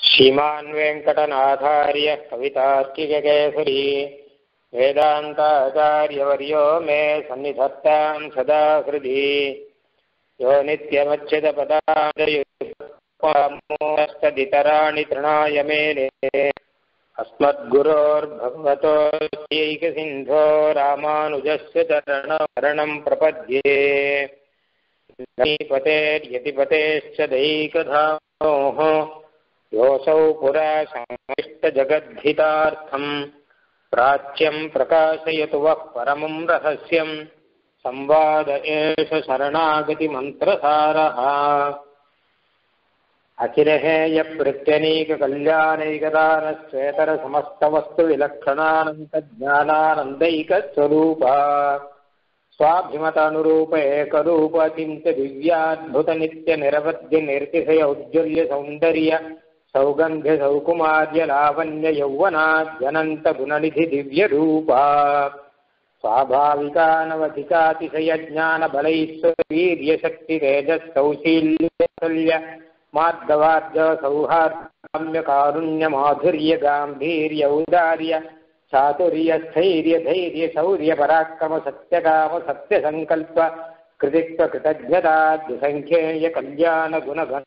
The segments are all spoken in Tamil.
श्रीमान् वेङ्कटनाथार्य कवितार्किककेसरी वेदान्ताचार्यवर्यो मे सन्निधत्तां सदा हृदि यो नित्यमच्युतपदाम्बुजयुक्तमोस्तदितराणि तृणाय मेने अस्मद्गुरोर्भगवतोऽस्यैकसिन्धो रामानुजस्य चरणं प्रपद्ये यतिपतेश्च दैकधामोः योऽसौ पुरा संविष्टजगद्धितार्थं प्राच्यं प्रकाशयतु वः परमं रहस्यं संवाद एष शरणागतिमन्त्रसारः अचिरहेयप्रत्यनीककल्याणैकदानश्वेतरसमस्तवस्तुविलक्षणानन्तज्ञानानन्दैकस्वरूपा स्वाभिमतानुरूप एकरूपचिन्त्य दिव्याद्भुतनित्यनिरवध्यनिर्तिशय औज्ज्वल्यसौन्दर्य सौगन्ध्य सौकुमार्य लावण्य यौवनाद्यनन्त गुणनिधि दिव्य रूपा स्वाभाविकानवधिकातिशय ज्ञान बलैश्वर्य शक्ति तेजः सौशील्य मार्दवार्ज सौहार्द्य कारुण्य माधुर्य गांभीर्य औदार्य चातुर्य स्थैर्य धैर्य शौर्य पराक्रम सत्यकाम सत्य संकल्प कृतित्व कृतज्ञता संख्येय कल्याण गुणगण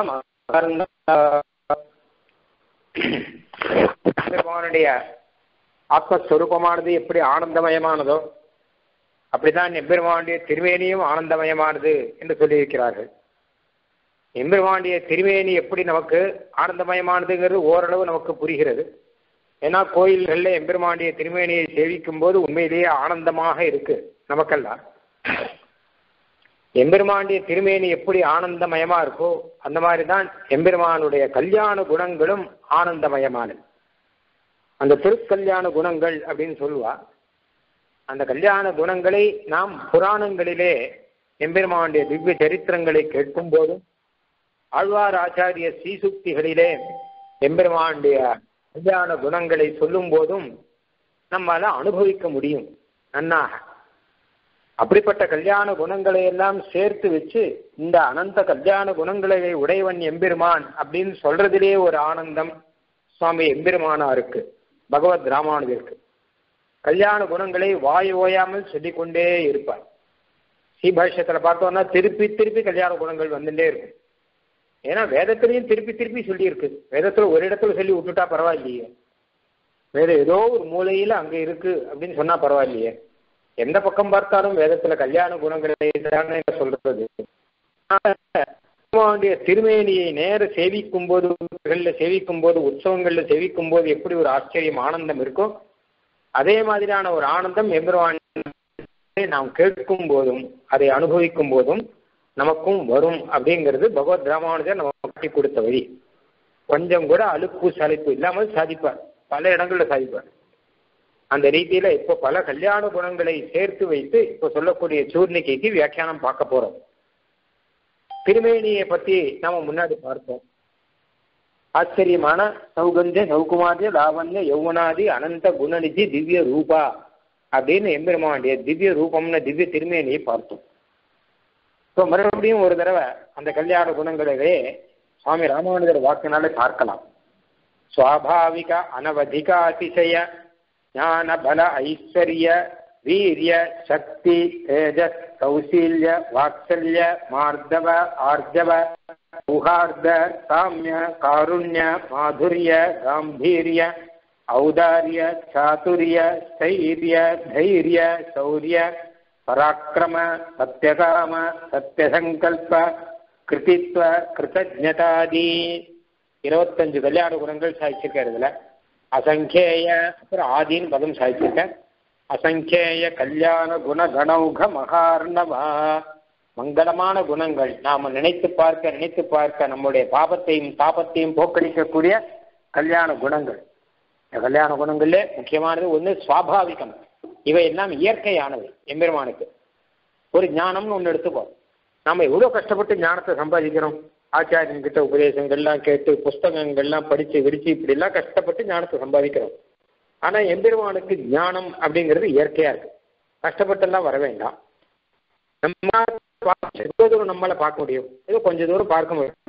ஆத்மஸ்வரூபமானது எப்படி ஆனந்தமயமானதோ அப்படித்தான் எம்பெருமானுடைய திருமேனியும் ஆனந்தமயமானது என்று சொல்லியிருக்கிறார்கள். எம்பெருமானுடைய திருமேனி எப்படி நமக்கு ஆனந்தமயமானதுங்கிறது ஓரளவு நமக்கு புரிகிறது. ஏன்னா கோயில்களில் எம்பெருமானுடைய திருமேனியை சேவிக்கும் போது உண்மையிலேயே ஆனந்தமாக இருக்கு நமக்கெல்லாம். எம்பெருமானுடைய திருமேனி எப்படி ஆனந்தமயமா இருக்கோ அந்த மாதிரி தான் எம்பெருமானுடைய கல்யாண குணங்களும் ஆனந்தமயமானது. அந்த திருக்கல்யாண குணங்கள் அப்படின்னு சொல்லுவா. அந்த கல்யாண குணங்களை நாம் புராணங்களிலே எம்பெருமானுடைய திவ்ய சரித்திரங்களை கேட்கும் போதும் ஆழ்வார் ஆச்சாரிய ஸ்ரீசுக்திகளிலே எம்பெருமானுடைய கல்யாண குணங்களை சொல்லும் போதும் நம்மால அனுபவிக்க முடியும் நன்னாக. அப்படிப்பட்ட கல்யாண குணங்களை எல்லாம் சேர்த்து வச்சு இந்த அனந்த கல்யாண குணங்களை உடையவன் எம்பெருமான் அப்படின்னு சொல்றதிலே ஒரு ஆனந்தம் சுவாமி எம்பெருமானாருக்கு, பகவத் ராமானுஜருக்கு. கல்யாண குணங்களை வாய் ஓயாமல் சொல்லிக்கொண்டே இருப்பார். ஸ்ரீபாஷ்யத்துல பார்த்தோம்னா திருப்பி திருப்பி கல்யாண குணங்கள் வந்துட்டே இருக்கும். ஏன்னா வேதத்திலையும் திருப்பி திருப்பி சொல்லி இருக்கு. வேதத்துல ஒரு இடத்துல சொல்லி விட்டுட்டா பரவாயில்லையே, வேதம் ஏதோ ஒரு மூலையில அங்க இருக்கு அப்படின்னு சொன்னா பரவாயில்லையே. எந்த பக்கம் பார்த்தாலும் வேதத்துல கல்யாண குணங்களை சொல்றது. திருமேனியை நேர சேவிக்கும் போது, சேவிக்கும் போது, உற்சவங்கள்ல சேவிக்கும் போது எப்படி ஒரு ஆச்சரியம் ஆனந்தம் இருக்கும், அதே மாதிரியான ஒரு ஆனந்தம் எம்பெருமான் நாம் கேட்கும் போதும் அதை அனுபவிக்கும் போதும் நமக்கும் வரும் அப்படிங்கிறது பகவத் ராமானுஜர் நமக்கு காட்டி கொடுத்த வழி. கொஞ்சம் கூட அலுப்பு சலிப்பு இல்லாமல் சாதிப்பார், பல இடங்கள்ல சாதிப்பார். அந்த ரீதியில இப்போ பல கல்யாண குணங்களை சேர்த்து வைத்து இப்போ சொல்லக்கூடிய சூர்ணிகைக்கு வியாக்கியானம் பார்க்க போறோம். திருமேனியை பத்தி நாம முன்னாடி பார்த்தோம். ஆச்சரியமான சௌகந்திய சௌகுமாரிய லாவண்ய யௌவனாதி அனந்த குணநிதி திவ்ய ரூபா அப்படின்னு எம்பெருமானுடைய திவ்ய ரூபம்னு திவ்ய திருமேனியை பார்த்தோம். இப்போ மறுபடியும் ஒரு தடவை அந்த கல்யாண குணங்களவே சுவாமி ராமானுஜர் வாக்குனாலே பார்க்கலாம். சுவாபாவிக அனவதிக அதிசய ஞான பல ஐஸ்வர்ய வீரிய சக்தி தேஜஸ் கௌசல்ய வாத்சல்ய மார்தவ ஆர்ஜவ சௌஹார்த சாமிய காருண்ய மாதுரிய காம்பீரிய ஔதாரிய சாதுரிய ஸ்தைரிய தைரிய சௌரிய பராக்கிரம சத்யகாம சத்யசங்கல்ப கிருதித்வ கிருதஜதாதி 25 கல்யாண குணங்கள் சாதிச்சிருக்காரு. இதுல அசங்கேய அப்புறம் ஆதின்னு பதம் சாதிச்சிருக்க. அசங்கேய கல்யாண குண கணௌக மகார்ணவா, மங்களமான குணங்கள் நாம நினைத்து பார்க்க நம்முடைய பாபத்தையும் தாபத்தையும் போக்கடிக்கக்கூடிய கல்யாண குணங்கள். கல்யாண குணங்கள்ல முக்கியமானது ஒண்ணு சுவாபாவிகம். இவை எல்லாம் இயற்கையானது எம்பெருமானுக்கு. ஒரு ஞானம்னு ஒண்ணு எடுத்துக்கோ. நாம எவ்வளவு கஷ்டப்பட்டு ஞானத்தை சம்பாதிக்கிறோம். ஆச்சாரியன் கிட்ட உபதேசங்கள்லாம் கேட்டு புஸ்தகங்கள்லாம் படிச்சு விடிச்சு இப்படி எல்லாம் கஷ்டப்பட்டு ஞானத்தை சம்பாதிக்கிறோம். ஆனா எம்பெருமானுக்கு ஞானம் அப்படிங்கிறது இயற்கையா இருக்கு. கஷ்டப்பட்டெல்லாம் வர வேண்டாம். நம்ம எவ்வளவு தூரம் நம்மளால பார்க்க முடியும், ஏதோ கொஞ்ச தூரம் பார்க்க முடியும்.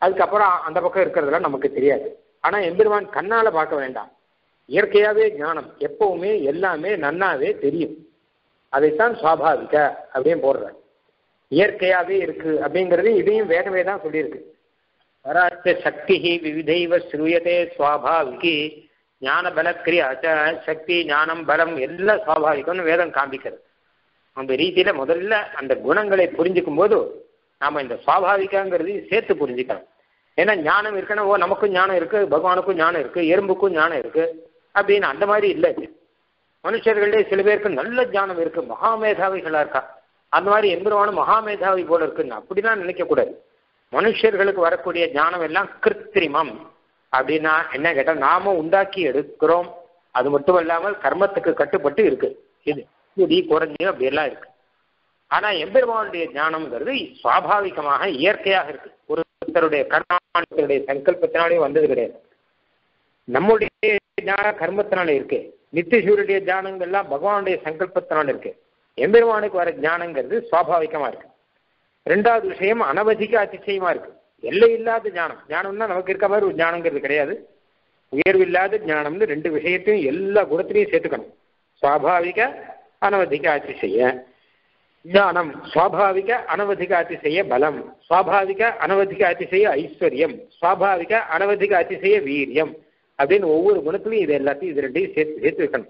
அதுக்கப்புறம் அந்த பக்கம் இருக்கிறதுலாம் நமக்கு தெரியாது. ஆனா எம்பெருமான் கண்ணால பார்க்க வேண்டாம், இயற்கையாவே ஞானம், எப்பவுமே எல்லாமே நன்னாவே தெரியும். அதைத்தான் சுவாபாவிக அப்படின்னு போடுற. இயற்கையாவே இருக்கு அப்படிங்கிறது இதையும் வேறவே தான் சொல்லியிருக்கு. பராச்ச சக்தி விவிதைவ ஸ்ரூயதே சுவாபாவிகி ஞான பலக்கிரியாச்ச. சக்தி ஞானம் பலம் எல்லாம் சுவாபாவிகம்னு வேதம் காண்பிக்கிறது. அந்த ரீதியில முதல்ல அந்த குணங்களை புரிஞ்சுக்கும் போது நாம இந்த சுவாபாவிகாங்கிறது சேர்த்து புரிஞ்சுக்கலாம். ஏன்னா ஞானம் இருக்குன்னா ஓ நமக்கும் ஞானம் இருக்கு, பகவானுக்கும் ஞானம் இருக்கு, எறும்புக்கும் ஞானம் இருக்கு அப்படின்னு அந்த மாதிரி இல்லை. மனுஷர்களே சில பேருக்கு நல்ல ஞானம் இருக்கு, மகாமேதாவிகளா இருக்கா. அந்த மாதிரி எம்பெருமானும் மகாமேதாவி போல இருக்குன்னு அப்படிலாம் நினைக்க கூடாது. மனுஷர்களுக்கு வரக்கூடிய ஞானம் எல்லாம் கிருத்திரிமம். அப்படின்னா என்ன கேட்டால் நாம உண்டாக்கி எடுக்கிறோம். அது மட்டும் இல்லாமல் கர்மத்துக்கு கட்டுப்பட்டு இருக்கு. இது கூடி குறைஞ்சு அப்படியெல்லாம் இருக்கு. ஆனா எம்பெருமானுடைய ஞானம்ங்கிறது சுவாபாவிகமாக இயற்கையாக இருக்கு. ஒருத்தருடைய கர்மானுடைய சங்கல்பத்தினாலே வந்தது கிடையாது. நம்முடைய ஞான கர்மத்தினால இருக்கு. நித்தியசூரிய ஞானங்கள்லாம் பகவானுடைய சங்கல்பத்தினால இருக்கு. எம்பெருமானுக்கு வர ஞானங்கிறது சுவாபாவிகமா இருக்கு. ரெண்டாவது விஷயம் அனவதிக அதிசயமா இருக்கு. எல்லை இல்லாத ஞானம். ஞானம்னா நமக்கு இருக்க மாதிரி ஒரு ஞானங்கிறது கிடையாது. உயர்வு இல்லாத ஞானம்னு ரெண்டு விஷயத்தையும் எல்லா குணத்திலையும் சேர்த்துக்கணும். சுவாபாவிக அனவதிக அதிசய ஞானம், சுவாபாவிக அனவதிக அதிசய பலம், சுவாபாவிக அனவதிக அதிசய ஐஸ்வர்யம், சுவாபாவிக அனவதிக அதிசய வீரியம் அப்படின்னு ஒவ்வொரு குணத்திலையும் இது எல்லாத்தையும் இது ரெண்டையும் சேர்த்து வைக்கணும்.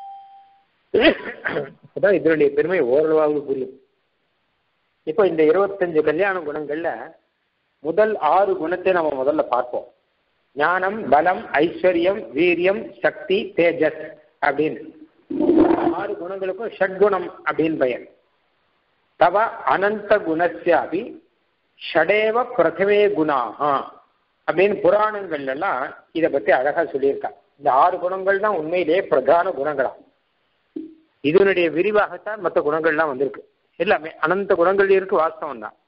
அதான் இதனுடைய பெருமை ஓரளவாவது புரியும். இப்போ இந்த 25 கல்யாண குணங்கள்ல முதல் 6 குணத்தை நம்ம முதல்ல பார்ப்போம். ஞானம், பலம், ஐஸ்வர்யம், வீரியம், சக்தி, தேஜஸ் அப்படின்னு 6 குணங்களுக்கும் ஷட்குணம் அப்படின்னு பெயர். தவ அனந்த குணஸ்யாபி ஷடேவ பிரதமே குணாக அப்படின்னு புராணங்கள்ல எல்லாம் இதை பத்தி அழகா சொல்லியிருக்காங்க. இந்த 6 குணங்கள் தான் உண்மையிலேயே பிரதான குணங்களா. இதனுடைய விரிவாகத்தான் மற்ற குணங்கள்லாம் வந்திருக்கு. எல்லாமே அனந்த குணங்கள் இருக்கு, வாஸ்தவம் தான்.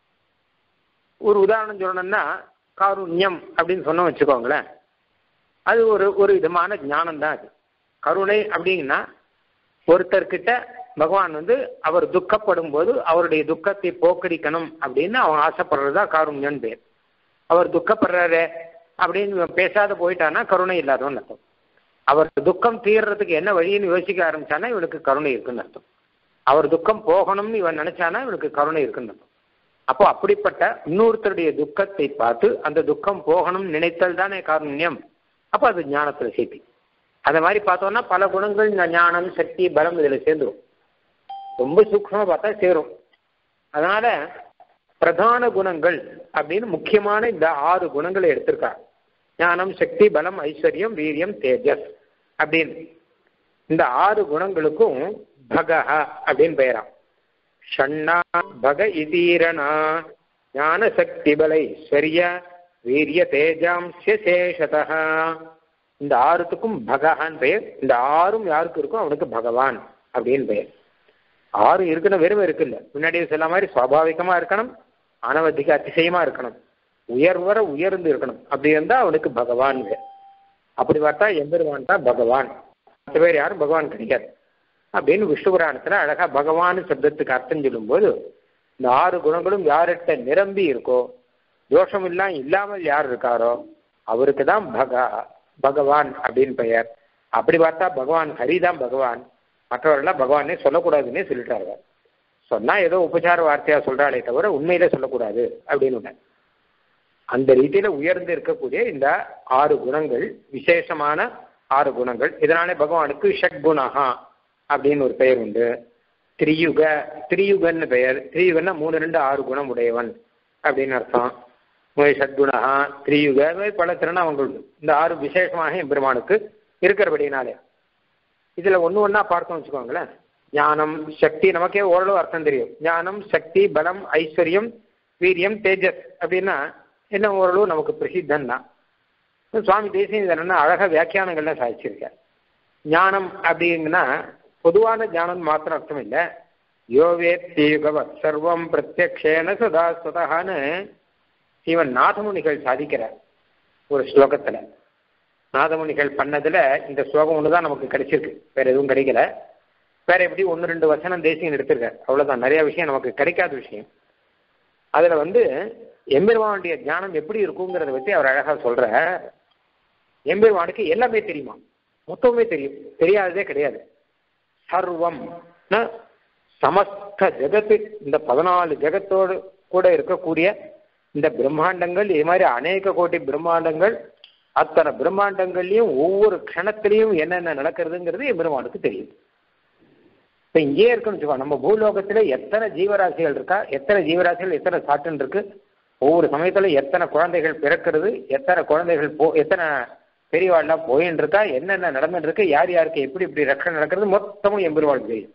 ஒரு உதாரணம் சொல்லணும்னா காருண்யம் அப்படின்னு சொன்ன வச்சுக்கோங்களேன். அது ஒரு விதமான ஞானம் தான். அது கருணை அப்படின்னா ஒருத்தர்கிட்ட பகவான் அவர் துக்கப்படும் போது அவருடைய துக்கத்தை போக்கடிக்கணும் அப்படின்னு அவன் ஆசைப்படுறதா காருண்யம் பேர். அவர் துக்கப்படுறாரு அப்படின்னு பேசாத போயிட்டானா கருணை இல்லாதவன் அர்த்தம். அவர் துக்கம் தீர்றதுக்கு என்ன வழின்னு யோசிக்க ஆரம்பிச்சானா இவனுக்கு கருணை இருக்குன்னு அர்த்தம். அவர் துக்கம் போகணும்னு இவன் நினைச்சானா இவனுக்கு கருணை இருக்குன்னு அர்த்தம். அப்போ அப்படிப்பட்ட இன்னொருத்தருடைய துக்கத்தை பார்த்து அந்த துக்கம் போகணும்னு நினைத்தல் தானே காருண்யம். அப்போ அது ஞானத்துல சேர்த்தி. அதை மாதிரி பார்த்தோம்னா பல குணங்கள் ஞானம், சக்தி, பலம் இதுல சேர்ந்துடும். ரொம்ப சூக்ஷமா பார்த்தா சேரும். அதனால பிரதான குணங்கள் அப்படின்னு முக்கியமான இந்த 6 குணங்களை எடுத்திருக்காங்க. ஞானம், சக்தி, பலம், ஐஸ்வர்யம், வீரியம், தேஜஸ் அப்படின்னு இந்த 6 குணங்களுக்கும் பகஹ அப்படின்னு பெயராம். ஷண்ணா பக இதீரணா ஞான சக்தி பல ஐஸ்வர்ய வீரிய தேஜாம்ஸ்ய சேஷதா. இந்த 6த்துக்கும் பகஹான்னு பெயர். இந்த 6ம் யாருக்கு இருக்கும் அவனுக்கு பகவான் அப்படின்னு பெயர். 6 இருக்குன்னு வெறும் இருக்குல்ல, முன்னாடியே சொல்ல மாதிரி சுவாபாவிகமா இருக்கணும், அனவதிக அதிசயமா இருக்கணும், உயர்வர உயர்ந்து இருக்கணும். அப்படி இருந்தா அவனுக்கு பகவான் பேர். அப்படி பார்த்தா எம்பெருமான் தான் பகவான். மற்ற பேர் யாரும் பகவான் கிடையாது அப்படின்னு விஷ்ணு புராணத்துல அழகா பகவான் சப்தத்துக்கு அர்த்தம் சொல்லும்போது இந்த 6 குணங்களும் யார்கிட்ட நிரம்பி இருக்கோ, தோஷம் இல்லாமல் யார் இருக்காரோ அவருக்கு தான் பகவான் அப்படின்னு பெயர். அப்படி பார்த்தா பகவான் ஹரிதான் பகவான். மற்றவர்கள்லாம் பகவானே சொல்லக்கூடாதுன்னே சொல்லிட்டாங்க. சொன்னா ஏதோ உபச்சார வார்த்தையா சொல்றாளே தவிர உண்மையில சொல்லக்கூடாது அப்படின்னு. அந்த ரீதியில உயர்ந்து இருக்கக்கூடிய இந்த 6 குணங்கள் விசேஷமான 6 குணங்கள். இதனாலே பகவானுக்கு ஷட்குணஹா அப்படின்னு ஒரு பெயர் உண்டு. திரியுகன்னு பெயர். திரியுகன்னா 3, 2, 6 குணம் உடையவன் அப்படின்னு அர்த்தம். ஷட்குணஹா, திரியுக, பல திருநாமங்கள் உண்டு. இந்த 6 விசேஷமாக எம்பெருமானுக்கு இருக்கிறபடினாலே இதுல ஒண்ணா பார்த்தோம் வச்சுக்கோங்களேன். ஞானம், சக்தி நமக்கே ஓரளவு அர்த்தம் தெரியும். ஞானம், சக்தி, பலம், ஐஸ்வர்யம், வீரியம், தேஜஸ் அப்படின்னா என்ன ஓரளவு நமக்கு பிரசித்தம் தான். சுவாமி தேசியம் இதெல்லாம் அழகா வியாக்கியானங்கள்லாம் சாதிச்சிருக்கார். ஞானம் அப்படிங்கன்னா பொதுவான ஞானம் மாத்திரம் அர்த்தம் இல்லை. யோவேத்யுகவத் சர்வம் பிரத்யக்ஷேன சதா ஸ்வதஹான்னு இவன் நாதமுனிகள் சாதிக்கிறார் ஒரு ஸ்லோகத்துல. நாதமுனிகள் பண்ணதுல இந்த ஸ்லோகம் ஒண்ணுதான் நமக்கு கிடைச்சிருக்கு, வேற எதுவும் கிடைக்கல. வேற எப்படி 1, 2 வசனம் தேசியம் எடுத்திருக்கார், அவ்வளவுதான். நிறைய விஷயம் நமக்கு கிடைக்காத விஷயம். அதுல எம்பெருமானுடைய ஞானம் எப்படி இருக்குங்கிறத வச்சு அவர் அழகா சொல்ற. எம்பெருமானுக்கு எல்லாமே தெரியுமா, மொத்தமே தெரியும், தெரியாததே கிடையாது. சர்வம் சமஸ்த ஜெகத்து, இந்த 14 ஜெகத்தோடு கூட இருக்கக்கூடிய இந்த பிரம்மாண்டங்கள், இது மாதிரி அநேக கோடி பிரம்மாண்டங்கள், அத்தனை பிரம்மாண்டங்கள்லையும் ஒவ்வொரு க்ஷணத்திலையும் என்னென்ன நடக்கிறதுங்கிறது எம்பெருமானுக்கு தெரியும். இப்போ இங்கேயே இருக்குன்னு வச்சுக்கோ, நம்ம பூலோகத்தில் எத்தனை ஜீவராசிகள் இருக்கா, எத்தனை ஜீவராசிகள் எத்தனை சாட்டுன்னு இருக்கு, ஒவ்வொரு சமயத்தில் எத்தனை குழந்தைகள் பிறக்கிறது, எத்தனை குழந்தைகள் எத்தனை பெரியவாள்லாம் போயின்னு இருக்கா, என்னென்ன நடந்துட்டு இருக்கு, யார் யாருக்கு எப்படி இப்படி ரட்சணை நடக்கிறது மொத்தமும் எம்பெருமானுக்கு தெரியும்.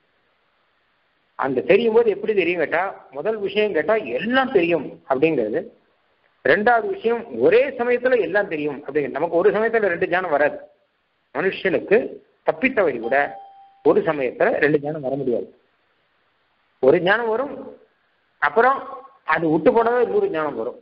அந்த தெரியும் போது எப்படி தெரியும் கேட்டா, முதல் விஷயம் கேட்டா எல்லாம் தெரியும் அப்படிங்கிறது. ரெண்டாவது விஷயம் ஒரே சமயத்துல எல்லாம் தெரியும் அப்படிங்கிறது. நமக்கு ஒரு சமயத்துல 2 ஞானம் வராது. மனுஷனுக்கு தப்பித்தவரை கூட ஒரு சமயத்துல 2 ஞானம் வர முடியாது. ஒரு ஞானம் வரும், அப்புறம் அது விட்டு போனதா 100 ஞானம் வரும்.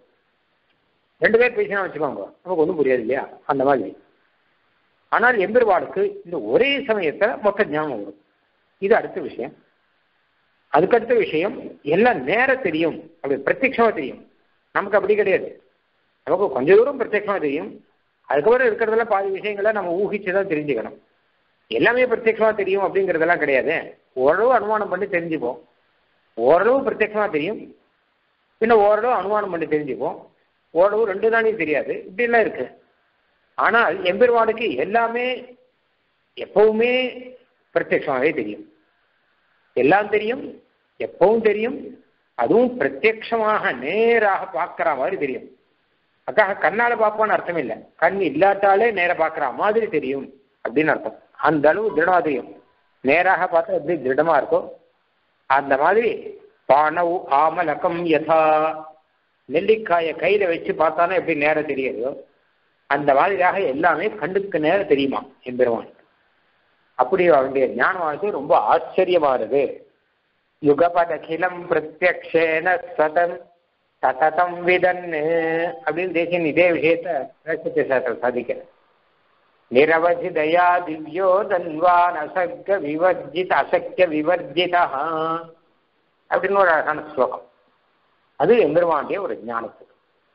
2 பேர் பேசினா வச்சுக்கோங்க, நமக்கு ஒன்றும் புரியாது இல்லையா, அந்த மாதிரி. ஆனால் எம்பெருமானுக்கு இந்த ஒரே சமயத்துல மொத்த ஞானம் வரும். இது அடுத்த விஷயம். அதுக்கடுத்த விஷயம் எல்லாம் நேரம் தெரியும், அப்படி பிரத்யட்சமா தெரியும். நமக்கு அப்படி கிடையாது. நமக்கு கொஞ்ச தூரம் பிரத்யட்சமா தெரியும், அதுக்கப்புறம் இருக்கிறதெல்லாம் பாதி விஷயங்களை நம்ம ஊகிச்சுதான் தெரிஞ்சுக்கணும். எல்லாமே பிரத்யட்சமா தெரியும் அப்படிங்கிறதெல்லாம் கிடையாது. ஓரளவு அனுமானம் பண்ணி தெரிஞ்சுப்போம், ஓரளவு பிரத்யட்சமா தெரியும், பின்ன ஓரளவு அனுமானம் பண்ணி தெரிஞ்சுப்போம், ஓரளவு 2 தானே தெரியாது, இப்படிலாம் இருக்கு. ஆனால் எம்பெருமானுக்கு எல்லாமே எப்பவுமே பிரத்யட்சமாகவே தெரியும். எல்லாம் தெரியும், எப்பவும் தெரியும், அதுவும் பிரத்யட்சமாக நேராக பார்க்கிற மாதிரி தெரியும். அக்காக கண்ணால பார்ப்போன்னு அர்த்தம் இல்லை, கண் இல்லாட்டாலே நேர பார்க்கிற மாதிரி தெரியும் அப்படின்னு அர்த்தம். அந்த அளவு திருடமா தெரியும். நேராக பார்த்தா எப்படி திருடமா இருக்கும், அந்த மாதிரி பானவு ஆமலகம் யதா, நெல்லிக்காயை கையில வச்சு பார்த்தானே எப்படி நேரம் தெரியுதோ அந்த மாதிரியாக எல்லாமே கண்ணுக்கு நேரம் தெரியுமா எம்பெருமான். அப்படி அவருடைய ஞானமானது ரொம்ப ஆச்சரியமானது. யுகபதகிலம் பிரத்யக்ஷேன சதம் சததம் விதன் அப்படின்னு தேசியன் இதே விஷயத்தை சாதிக்க. நிரவதி தயா திவ்யோ தன்வான் அசக்ய விவர்ஜித் அசக்ய விவர்ஜிதா அப்படின்னு ஒரு அழகான ஸ்லோகம். அது எம்பெருமானுடைய ஒரு ஞானத்துக்கு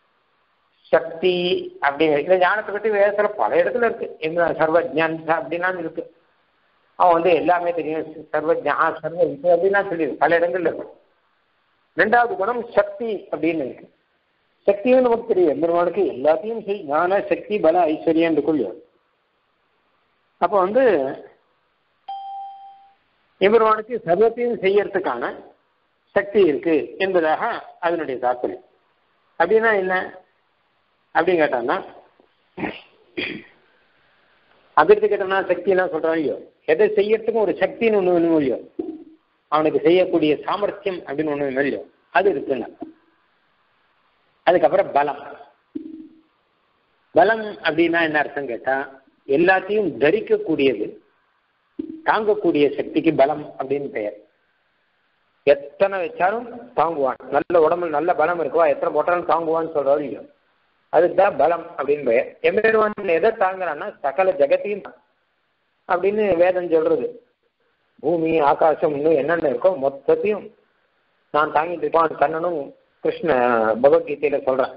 சக்தி அப்படிங்கிற இந்த ஞானத்தை பற்றி வேதத்துல பல இடத்துல இருக்கு. எங்க சர்வஜான் அப்படின்னா இருக்கு. அவன் எல்லாமே தெரியும், சர்வஜா சர்வ அப்படின்னா தெரியுது, பல இடங்கள்ல இருக்கு. 2வது குணம் சக்தி அப்படின்னு இருக்கு. சக்தியும் நமக்கு தெரியும், எம்பெருமானுக்கு எல்லாத்தையும் ஞான சக்தி பல ஐஸ்வர்யம் இருக்குள்ளோ. அப்போ எம்பெருமானுக்கு சர்வத்தையும் செய்யறதுக்கான சக்தி இருக்கு என்பதாக அதனுடைய தாற்பயம். அப்படின்னா என்ன அப்படின்னு கேட்டான்னா, அபிர்த்தி கேட்டனா சக்தி எல்லாம் சொல்றான் இல்லையோ, எதை செய்யறதுக்கும் ஒரு சக்தின்னு ஒண்ணு வேணும் இல்லையோ, அவனுக்கு செய்யக்கூடிய சாமர்த்தியம் அப்படின்னு ஒண்ணு வேணும் இல்லையோ, அது இருக்குங்க. அதுக்கப்புறம் பலம். பலம் அப்படின்னா என்ன அர்த்தம் கேட்டா, எல்லாத்தையும் தரிக்கக்கூடியது, தாங்கக்கூடிய சக்திக்கு பலம் அப்படின்னு பெயர். எத்தனை வச்சாலும் தாங்குவான், நல்ல உடம்புல நல்ல பலம் இருக்குவா, எத்தனை போட்டாலும் தாங்குவான்னு சொல்றாரு இல்லையோ, அதுதான் பலம் அப்படின்னு பெயர். எம்பெருமான் எதை தாங்குறான்னா சகல ஜெகத்தையும் அப்படின்னு வேதம் சொல்றது. பூமி ஆகாசம் இன்னும் என்னென்ன இருக்கோ மொத்தத்தையும் நான் தாங்கிட்டு இருப்பான் கண்ணனும் கிருஷ்ண பகவத்கீதையில சொல்றேன்.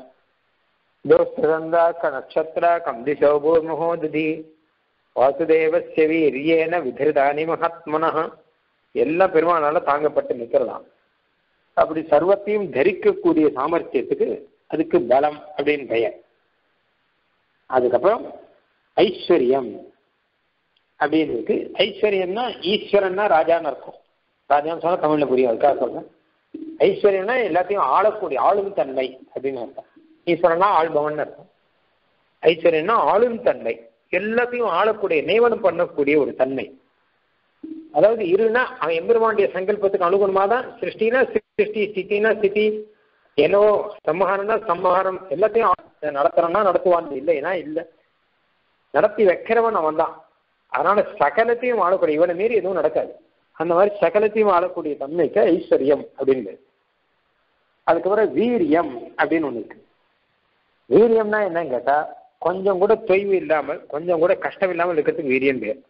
நட்சத்திர கம்திசோ பூர்மஹோதி வாசுதேவஸ்ய வீரியேன விதிருதானி மகாத்மனஹ, எல்லாம் பெருமானால தாங்கப்பட்டு நிற்கிறதாம். அப்படி சர்வத்தையும் தரிக்கக்கூடிய சாமர்த்தியத்துக்கு அதுக்கு பலம் அப்படின்னு பெயர். அதுக்கப்புறம் ஐஸ்வர்யம் அப்படின்னு இருக்கு. ஐஸ்வர்யம்னா ஈஸ்வரன்னா ராஜான்னு இருக்கும். ராஜான்னு சொன்னா தமிழ்ல புரியும், அதுக்காக சொல்றேன். ஐஸ்வர்யம்னா எல்லாத்தையும் ஆளக்கூடிய ஆளும் தன்மை அப்படின்னு அர்த்தம். ஈஸ்வரன்னா ஆள்பவன் அர்த்தம். ஐஸ்வர்யம்னா ஆளும் தன்மை, எல்லாத்தையும் ஆளக்கூடிய நியமனம் பண்ணக்கூடிய ஒரு தன்மை. அதாவது இருன்னா அவன் எம்பெருமானுடைய சங்கல்பத்துக்கு அனுகுணமாக தான் சிருஷ்டினா சிருஷ்டி, ஸ்திதினா ஸ்திதி, ஏனோ சம்ஹாரம்னா சம்ஹாரம், எல்லாத்தையும் நடத்துறோம்னா நடத்துவான், இல்லைன்னா இல்லை, நடத்தி வைக்கிறவன் அவன் தான். அதனால சகலத்தையும் ஆளக்கூடிய, இவனை மீறி எதுவும் நடக்காது. அந்த மாதிரி சகலத்தையும் ஆளக்கூடிய தன்மைக்கு ஐஸ்வர்யம் அப்படின்னு. அதுக்கப்புறம் வீரியம் அப்படின்னு ஒண்ணு இருக்கு. வீரியம்னா என்னன்னு கேட்டா, கொஞ்சம் கூட தொய்வு இல்லாமல், கொஞ்சம் கூட கஷ்டம் இல்லாமல் இருக்கிறதுக்கு வீரியம் பேர்.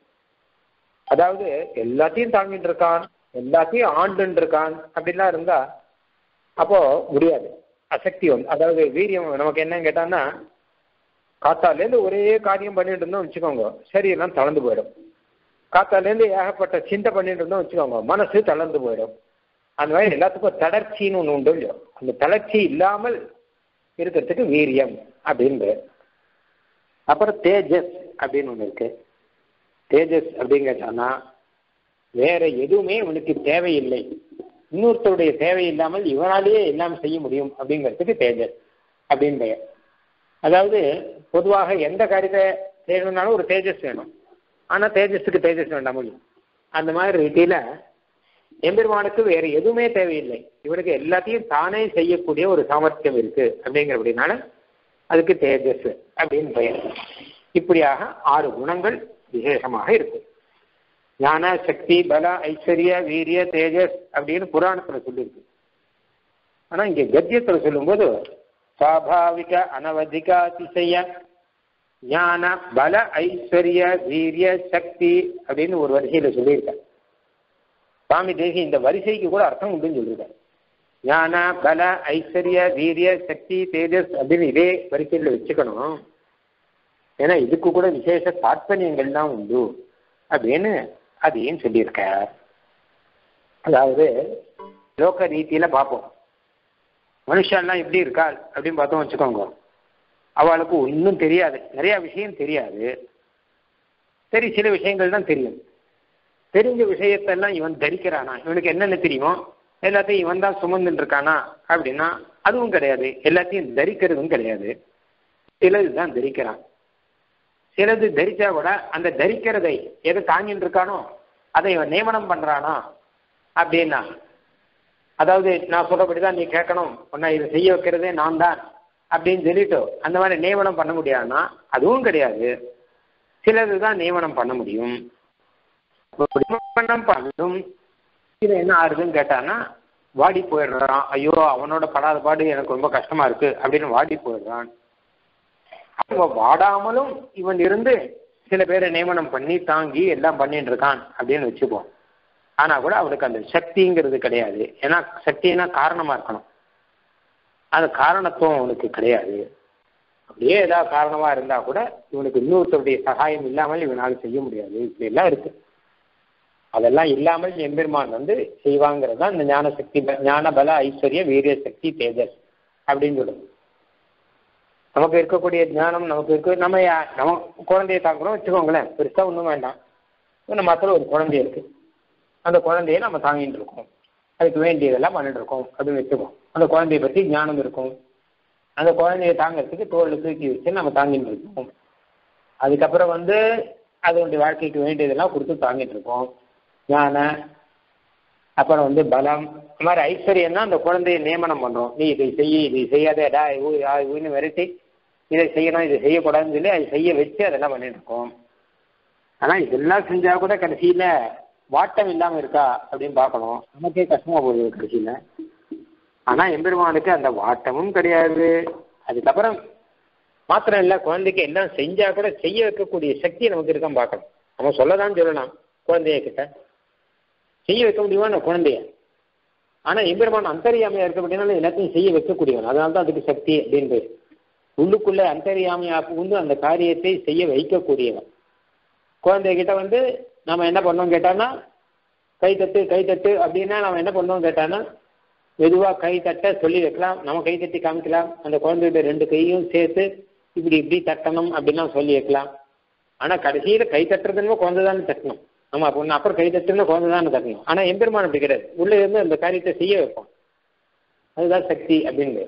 அதாவது எல்லாத்தையும் தாங்கிட்டு இருக்கான், எல்லாத்தையும் ஆண்டுன்னு இருக்கான் அப்படின்லாம் இருந்தா அப்போ முடியாது, அசக்தி வந்து. அதாவது வீரியம் நமக்கு என்னன்னு கேட்டான்னா, காத்தாலேருந்து ஒரே காரியம் பண்ணிட்டு இருந்தோம் வச்சுக்கோங்க, சரீரம் தளர்ந்து போயிடும். காத்தாலேருந்து ஏகப்பட்ட சிந்தை பண்ணிட்டு இருந்தோம் வச்சுக்கோங்க, மனசு தளர்ந்து போயிடும். அந்த மாதிரி எல்லாத்துக்கும் தளர்ச்சின்னு ஒன்று உண்டு இல்லையோ, அந்த தளர்ச்சி இல்லாமல் இருக்கிறதுக்கு வீரியம் அப்படின்னு. அப்புறம் தேஜஸ் அப்படின்னு ஒன்று இருக்கு. தேஜஸ் அப்படிங்கிறதுனா வேற எதுவுமே இவனுக்கு தேவையில்லை, இன்னொருத்தருடைய தேவை இல்லாமல் இவனாலேயே எல்லாம் செய்ய முடியும் அப்படிங்கிறதுக்கு தேஜஸ் அப்படின்னு பெயர். அதாவது பொதுவாக எந்த காரியத்தை செய்யணும்னாலும் ஒரு தேஜஸ் வேணும், ஆனால் தேஜஸுக்கு தேஜஸ் வேண்டாம் முடியும். அந்த மாதிரி ரீதியில எம்பெருமானுக்கு வேற எதுவுமே தேவையில்லை, இவனுக்கு எல்லாத்தையும் தானே செய்யக்கூடிய ஒரு சாமர்த்தியம் இருக்கு அப்படிங்கிறபடினால அதுக்கு தேஜஸ் அப்படின்னு பெயர். இப்படியாக 6 குணங்கள் விசேஷமாக இருக்கு. ஞான, சக்தி, பல, ஐஸ்வர்ய, வீரிய, தேஜஸ் அப்படின்னு புராணத்துல சொல்லியிருக்கு. ஆனா இங்க கத்தியத்துல சொல்லும்போது சுவாபாவிக அனவதிக அதிசய ஞான, பல, ஐஸ்வர்ய, வீரிய, சக்தி அப்படின்னு ஒரு வரிசையில சொல்லியிருக்க. சுவாமி தேசி இந்த வரிசைக்கு கூட அர்த்தம் உண்டுன்னு சொல்லியிருக்காரு. ஞான, பல, ஐஸ்வர்ய, வீரிய, சக்தி, தேஜஸ் அப்படின்னு இதே வரிசையில் வச்சுக்கணும். ஏன்னா இதுக்கு கூட விசேஷ தாற்பயங்கள் தான் உண்டு அப்படின்னு அதையும் சொல்லியிருக்கார். அதாவது லோக ரீதியில பார்ப்போம், மனுஷன்லாம் எப்படி இருக்காள் அப்படின்னு பார்த்தோம் வச்சுக்கோங்க, அவளுக்கு ஒன்றும் தெரியாது, நிறைய விஷயம் தெரியாது. சரி, சில விஷயங்கள் தான் தெரியும். தெரிஞ்ச விஷயத்தெல்லாம் இவன் தரிக்கிறானா, இவனுக்கு என்னென்ன தெரியுமோ எல்லாத்தையும் இவன் தான் சுமந்துட்டு இருக்கானா அப்படின்னா அதுவும் கிடையாது. எல்லாத்தையும் தரிக்கிறதும் கிடையாது. சிலது தான் தரிக்கிறான். சிலது தரிச்சா கூட அந்த தரிக்கிறதை எதை தாங்கிட்டு இருக்கானோ அதை இவன் நியமனம் பண்றானா அப்படின்னா, அதாவது நான் சொல்றபடிதான் நீ கேட்கணும், உன்னை இதை செய்ய வைக்கிறதே நான் தான் அப்படின்னு சொல்லிட்டு அந்த மாதிரி நியமனம் பண்ண முடியாதுன்னா அதுவும் கிடையாது. சிலது தான் நியமனம் பண்ண முடியும். பண்ணும் இது என்ன ஆறுதுன்னு கேட்டான்னா வாடி போயிடுறான். ஐயோ அவனோட படாத பாடு எனக்கு ரொம்ப கஷ்டமா இருக்கு அப்படின்னு வாடி போயிடுறான். வாடாமலும் இவன் இருந்து சில பேரை நியமனம் பண்ணி தாங்கி எல்லாம் பண்ணிட்டு இருக்கான் அப்படின்னு வச்சுப்போம். ஆனா கூட அவனுக்கு அந்த சக்திங்கிறது கிடையாது. ஏன்னா சக்தினா காரணமா இருக்கணும், அது காரணத்துவம் அவனுக்கு கிடையாது. அப்படியே ஏதாவது காரணமா இருந்தா கூட இவனுக்கு இன்னொருத்தருடைய சகாயம் இல்லாமல் இவனால் செய்ய முடியாது. இப்படி எல்லாம் இருக்கு. அதெல்லாம் இல்லாமல் எம்பெருமான் வந்து செய்வாங்கிறது தான் இந்த ஞான சக்தி, ஞான, பல, ஐஸ்வர்ய, வீரிய, சக்தி, தேஜஸ் அப்படின்னு சொல்லுது. நமக்கு இருக்கக்கூடிய ஞானம் நமக்கு இருக்கு. நம்ம குழந்தைய தாங்குறோம் வச்சுக்கோங்களேன், பெருசா ஒன்றும் வேண்டாம். நம்ம மாத்திரம் ஒரு குழந்தை இருக்கு, அந்த குழந்தைய நம்ம தாங்கிட்டு இருக்கோம், அதுக்கு வேண்டியதெல்லாம் பண்ணிட்டு இருக்கோம் அப்படின்னு வச்சுக்கோம். அந்த குழந்தைய பற்றி ஞானம் இருக்கும். அந்த குழந்தைய தாங்கிறதுக்கு தோளில் தூக்கி வச்சு நம்ம தாங்கிட்டு இருக்கோம். அதுக்கப்புறம் வந்து அதனுடைய வாழ்க்கைக்கு வேண்டியதெல்லாம் கொடுத்து தாங்கிட்டு இருக்கோம். ஞான, அப்புறம் வந்து பலம், இந்த மாதிரி ஐஸ்வர்யம்னா அந்த குழந்தைய நியமனம் பண்றோம். நீ இதை செய்ய, இதை செய்யாதேடா ஊன்னு விரட்டி இதை செய்யணும், இதை செய்யக்கூடாதுன்னு சொல்லி அதை செய்ய வச்சு அதெல்லாம் பண்ணிட்டு இருக்கோம். ஆனா இதெல்லாம் செஞ்சா கூட கடைசியில வாட்டம் இல்லாம இருக்கா அப்படின்னு பார்க்கணும். நமக்கே கஷ்டமா போகுது கடைசியில. ஆனா எம்பெருமானுக்கு அந்த வாட்டமும் கிடையாது. அதுக்கப்புறம் மாத்திரம் இல்லை, குழந்தைக்கு எல்லாம் செஞ்சா கூட செய்ய வைக்கக்கூடிய சக்தி நமக்கு இருக்கான்னு பார்க்கணும். நம்ம சொல்லதான் சொல்லலாம் குழந்தைய கிட்ட, செய்ய வைக்க முடியுமா அந்த குழந்தைய. ஆனா எம்பெருமான் அந்தரியாமையா இருக்க அப்படின்னால எல்லாத்தையும் செய்ய வைக்கக்கூடியவன். அதனால்தான் அதுக்கு சக்தி அப்படின்னு. உள்ளுக்குள்ள அந்தரியாமையா புகுந்து அந்த காரியத்தை செய்ய வைக்கக்கூடியவன். குழந்தைகிட்ட வந்து நம்ம என்ன பண்ணோம் கேட்டான்னா கை தட்டு அப்படின்னா நம்ம என்ன பண்ணோம் கேட்டான்னா மெதுவாக கை தட்ட சொல்லி வைக்கலாம், நம்ம கை தட்டி காமிக்கலாம். அந்த குழந்தைகிட்ட 2 கையும் சேர்த்து இப்படி தட்டணும் அப்படின்லாம் சொல்லி வைக்கலாம். ஆனா கடைசியில கை தட்டுறதுன்னு குழந்தை தானே தட்டணும். நம்ம பொண்ணு அப்புறம் கை தட்டுன்னு குழந்தை தானே தட்டணும். ஆனா எம்பெருமான் அப்படி கிடையாது, உள்ள இருந்து அந்த காரியத்தை செய்ய வைப்போம். அதுதான் சக்தி அப்படின்னு.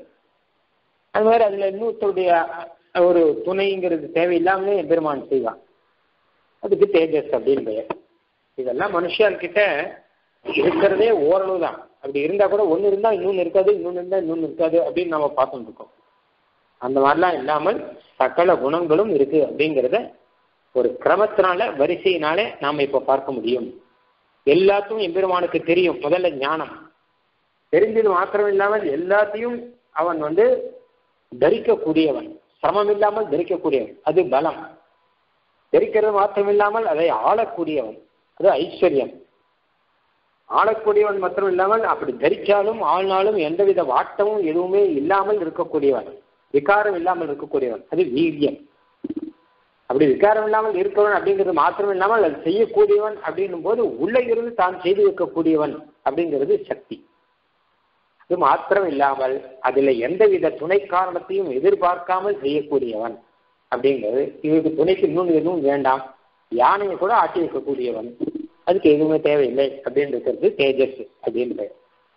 அது மாதிரி அதுல இன்னொருத்தருடைய ஒரு துணைங்கிறது தேவையில்லாமலே எம்பெருமான் செய்வான். அதுக்கு தேஜஸ் அப்படின்னு பெயர். இதெல்லாம் மனுஷர்கிட்ட இருக்கிறதே ஓரளவு தான். அப்படி இருந்தா கூட ஒன்று இருந்தா இன்னொன்று இருக்காது, இன்னொன்று இருந்தா இன்னொன்று இருக்காது அப்படின்னு நம்ம பார்த்துட்டு இருக்கோம். அந்த மாதிரிலாம் இல்லாமல் சகல குணங்களும் இருக்கு அப்படிங்கிறத ஒரு கிரமத்தினால வரிசையினாலே நாம இப்ப பார்க்க முடியும். எல்லாத்தையும் எம்பெருமானுக்கு தெரியும். முதல்ல ஞானம் தெரிஞ்சது மாத்திரம் இல்லாமல் எல்லாத்தையும் அவன் வந்து தரிக்கக்கூடியவன், சிரமம் இல்லாமல் தரிக்கக்கூடியவன், அது பலம். தரிக்கிறது மாத்திரம் இல்லாமல் அதை ஆளக்கூடியவன், அது ஐஸ்வர்யம். ஆளக்கூடியவன் மாத்திரம் இல்லாமல் அப்படி தரிச்சாலும் ஆள்னாலும் எந்தவித வாட்டமும் எதுவுமே இல்லாமல் இருக்கக்கூடியவன், விகாரம் இல்லாமல் இருக்கக்கூடியவன், அது வீரியம். அப்படி விகாரம் இல்லாமல் இருக்கவன் அப்படிங்கிறது மாத்திரம் இல்லாமல் அது செய்யக்கூடியவன் அப்படின்னும் போது உள்ளே இருந்து தான் செய்து வைக்கக்கூடியவன் அப்படிங்கிறது சக்தி. அது மாத்திரம் இல்லாமல் அதுல எந்தவித துணை காரணத்தையும் எதிர்பார்க்காமல் செய்யக்கூடியவன் அப்படிங்கிறது. இவருக்கு துணைக்கு இன்னொன்று எதுவும் வேண்டாம், யானையை கூட ஆட்டி வைக்கக்கூடியவன், அதுக்கு எதுவுமே தேவையில்லை அப்படின்னு இருக்கிறது தேஜஸ் அப்படின்னு.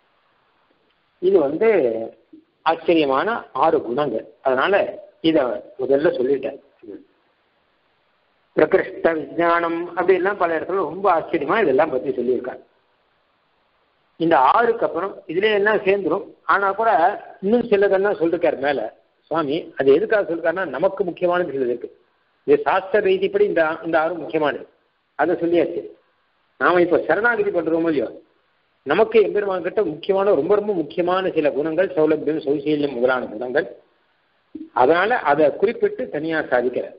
இது ஆச்சரியமான 6 குணங்கள். அதனால இத முதல்ல சொல்லிட்டேன். பிரகிருஷ்ட விஞ்ஞானம் அப்படின்லாம் பல இடத்துல ரொம்ப ஆச்சரியமா இதெல்லாம் பத்தி சொல்லியிருக்காங்க. இந்த 6க்கு அப்புறம் இதுல என்ன சேர்ந்துடும். ஆனா கூட இன்னும் சிலதெல்லாம் சொல்லிருக்காரு மேல சுவாமி. அது எதுக்காக சொல்லிருக்காருன்னா நமக்கு முக்கியமானது சிலது இருக்கு. இது சாஸ்திர ரீதிப்படி இந்த 6 முக்கியமானது, அதை சொல்லியாச்சு. நாம இப்ப சரணாகதி பண்றோமோ இல்லையோ, நமக்கு எம்பெருமான் கிட்ட முக்கியமான ரொம்ப ரொம்ப முக்கியமான சில குணங்கள், சௌலபியம், சௌசீல்யம் முதலான குணங்கள். அதனால அதை குறிப்பிட்டு தனியா சாதிக்கிற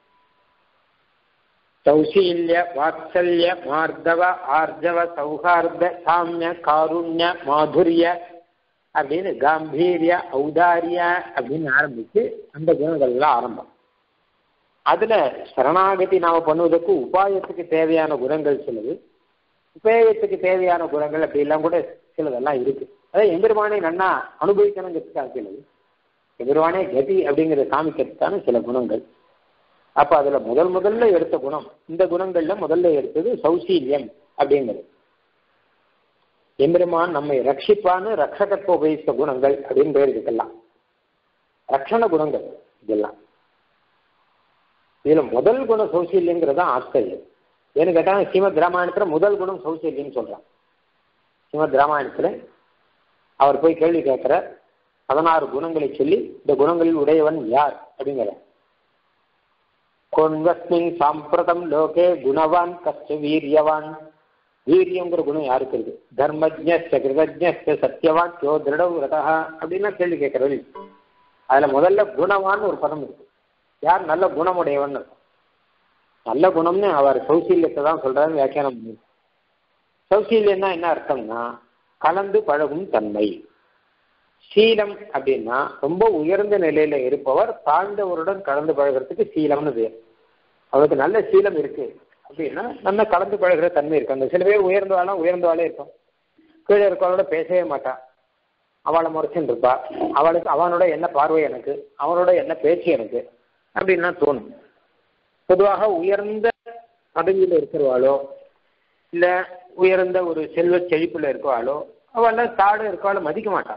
சௌசீல்ய, வாத்சல்ய, மார்தவ, ஆர்ஜவ, சௌஹார்த, சாமிய, காருண்ய, மாதுரிய அப்படின்னு காம்பீரிய, ஔதாரிய அப்படின்னு ஆரம்பிச்சு அந்த குணங்கள்லாம் ஆரம்பம். அதுல சரணாகதி நாம பண்ணுவதற்கு உபாயத்துக்கு தேவையான குணங்கள் சிலது, உபயோகத்துக்கு தேவையான குணங்கள் அப்படி எல்லாம் கூட சிலதெல்லாம் இருக்கு. அதாவது எம்பெருமானை நன்னா அனுபவிக்கணுங்கிறதுக்காக சிலது, எம்பெருமானே கதி அப்படிங்கிறத காமிக்கிறதுக்கான சில குணங்கள். அப்ப அதுல முதல்ல எடுத்த குணம், இந்த குணங்கள்ல முதல்ல எடுத்தது சௌசீல்யம் அப்படிங்கிறது. எம்பெருமான் நம்மை ரட்சிப்பான்னு ரட்சகத்துவ உபயோகித்த குணங்கள் அப்படின்னு பேர் இதுக்கெல்லாம் ரட்சண குணங்கள். இதெல்லாம் இதுல முதல் குணம் சௌசீல்யங்கிறது தான் ஆச்சரியம். ஏன்னு கேட்டாங்க, ஸ்ரீமத் ராமாயணத்துல முதல் குணம் சௌசீல்யம் சொல்றான். ஸ்ரீமத் ராமாயணத்துல அவர் போய் கேள்வி கேட்கிற 16 குணங்களை சொல்லி இந்த குணங்களில் உடையவன் யார் அப்படிங்கிற கொன்வஸ்மின் சாம்பிரதம் லோகே குணவான் கஷ்ட வீரியவான். வீரியங்கிற குணம் யாருக்கு இருக்கு? தர்மஜ்ஞ கிருதஜ்ஞ சத்தியவான் யோ திருடம் ரதா அப்படின்னா கேள்வி கேட்கறது. அதுல முதல்ல குணவான்னு ஒரு பதம் இருக்கு. யார் நல்ல குணமுடையவன்? நல்ல குணம்னு அவர் சௌசீல்யத்தை தான் சொல்றாரு வியாக்கியானம். சௌசீல்யம்னா என்ன அர்த்தம்னா கலந்து பழகும் தன்மை. சீலம் அப்படின்னா ரொம்ப உயர்ந்த நிலையில இருப்பவர் தாழ்ந்தவருடன் கலந்து பழகிறதுக்கு சீலம்னு பேர். அவருக்கு நல்ல சீலம் இருக்கு அப்படின்னா நல்ல கலந்து பழகிற தன்மை இருக்கு. அந்த சில பேர் உயர்ந்தவாளே இருக்கும், கீழே இருக்கவளோட பேசவே மாட்டான், அவளை முறைச்சுன்னு இருப்பா. அவளுக்கு அவனோட என்ன பார்வை எனக்கு, அவனோட என்ன பேச்சு எனக்கு அப்படின்னா தோணும். பொதுவாக உயர்ந்த பதவியில இருக்கிறவாளோ இல்ல உயர்ந்த ஒரு செல்வ செழிப்புல இருக்கவாளோ அவள தாழ இருக்கவாளோ மதிக்க மாட்டான்.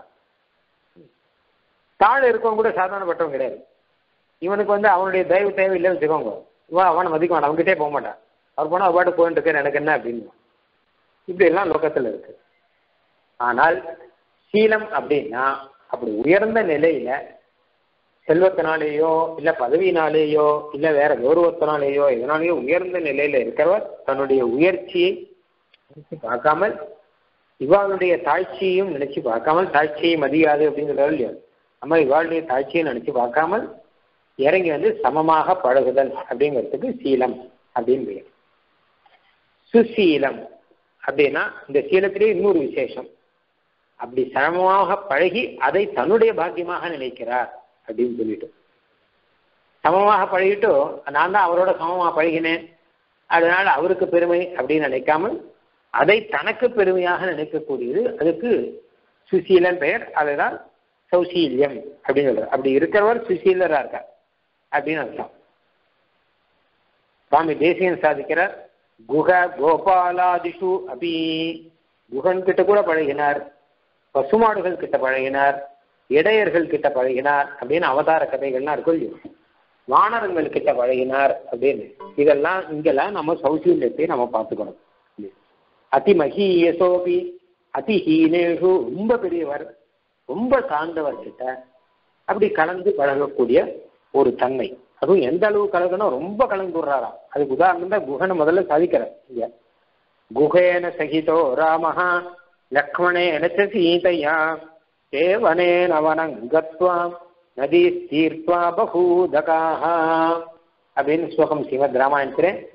தாழ இருக்கவங்க கூட சாதாரணப்பட்டவங்க கிடையாது. இவனுக்கு அவனுடைய தயவு தேவை இல்லைன்னு வச்சுக்கோங்க, இவன் அவனை மதிக்க மாட்டான், அவன்கிட்டே போக மாட்டான். அவர் போனால் அவ்வாடு போயிட்டு இருக்காரு எனக்கு என்ன அப்படின்னு. இப்படி எல்லாம் லோகத்தில் இருக்கு. ஆனால் சீலம் அப்படின்னா அப்படி உயர்ந்த நிலையில செல்வத்தினாலேயோ இல்ல பதவியினாலேயோ இல்ல வேற கௌரவத்தினாலேயோ இதனாலேயோ உயர்ந்த நிலையில இருக்கிறவர் தன்னுடைய உயர்ச்சியை நினைச்சு பார்க்காமல் இவாளுடைய தாழ்ச்சியையும் நினைச்சு பார்க்காமல், தாழ்ச்சியை மதியாது அப்படிங்கிறதால இல்லையோ நம்ம இவாளுடைய தாழ்ச்சியை நினைச்சு பார்க்காமல் இறங்கி சமமாக பழகுதல் அப்படிங்கிறதுக்கு சீலம் அப்படின்னு பேர். சுசீலம் அப்படின்னா இந்த சீலத்திலே இன்னொரு விசேஷம், அப்படி சமமாக பழகி அதை தன்னுடைய பாக்கியமாக நினைக்கிறார் அப்படின்னு சொல்லிட்டு. சமமாக பழகிட்டு நான் தான் அவரோட சமமாக பழகினேன் அதனால அவருக்கு பெருமை அப்படின்னு நினைக்காமல் அதை தனக்கு பெருமையாக நினைக்கக்கூடியது, அதுக்கு சுசீலன் பெயர். அதுதான் சௌசீல்யம் அப்படின்னு சொல்றார். அப்படி இருக்கிறவர் சுசீலரா இருக்கார் அப்படின்னு அர்த்தம். சுவாமி தேசிகன் சாதிக்கிறார், குக கோபாலாதிஷு அபி, குகன் கிட்ட கூட பழகினார், பசுமாடுகள் கிட்ட பழகினார், இடையர்கள் கிட்ட பழகினார் அப்படின்னு அவதார கதைகள்லாம் இருக்கும் இல்லையோ, வானரங்கள் கிட்ட பழகினார் அப்படின்னு. இதெல்லாம் இங்கெல்லாம் நம்ம சௌசீல்யத்தை நம்ம பார்த்துக்கணும். அதிமகீயசோபி அதிஹீனேஷு, ரொம்ப பெரியவர் ரொம்ப சார்ந்தவர் கிட்ட அப்படி கலந்து பழகக்கூடிய ஒரு தன்மை. அதுவும் எந்த அளவு கலக்கணும், ரொம்ப கலந்து விடுறாராம். அதுக்கு உதாரணம் தான் குகனை முதல்ல சாதிக்கிறார் இங்க. குகேன சகிதோ ராமஹா லக்ஷ்மணேன சீதையா தேவனேன வனங்கத்வா நதி தீர்த்வா பகூதகாஹ அப்படின்னு ஸ்லோகம் ஸ்ரீமத் ராமாயணத்திலே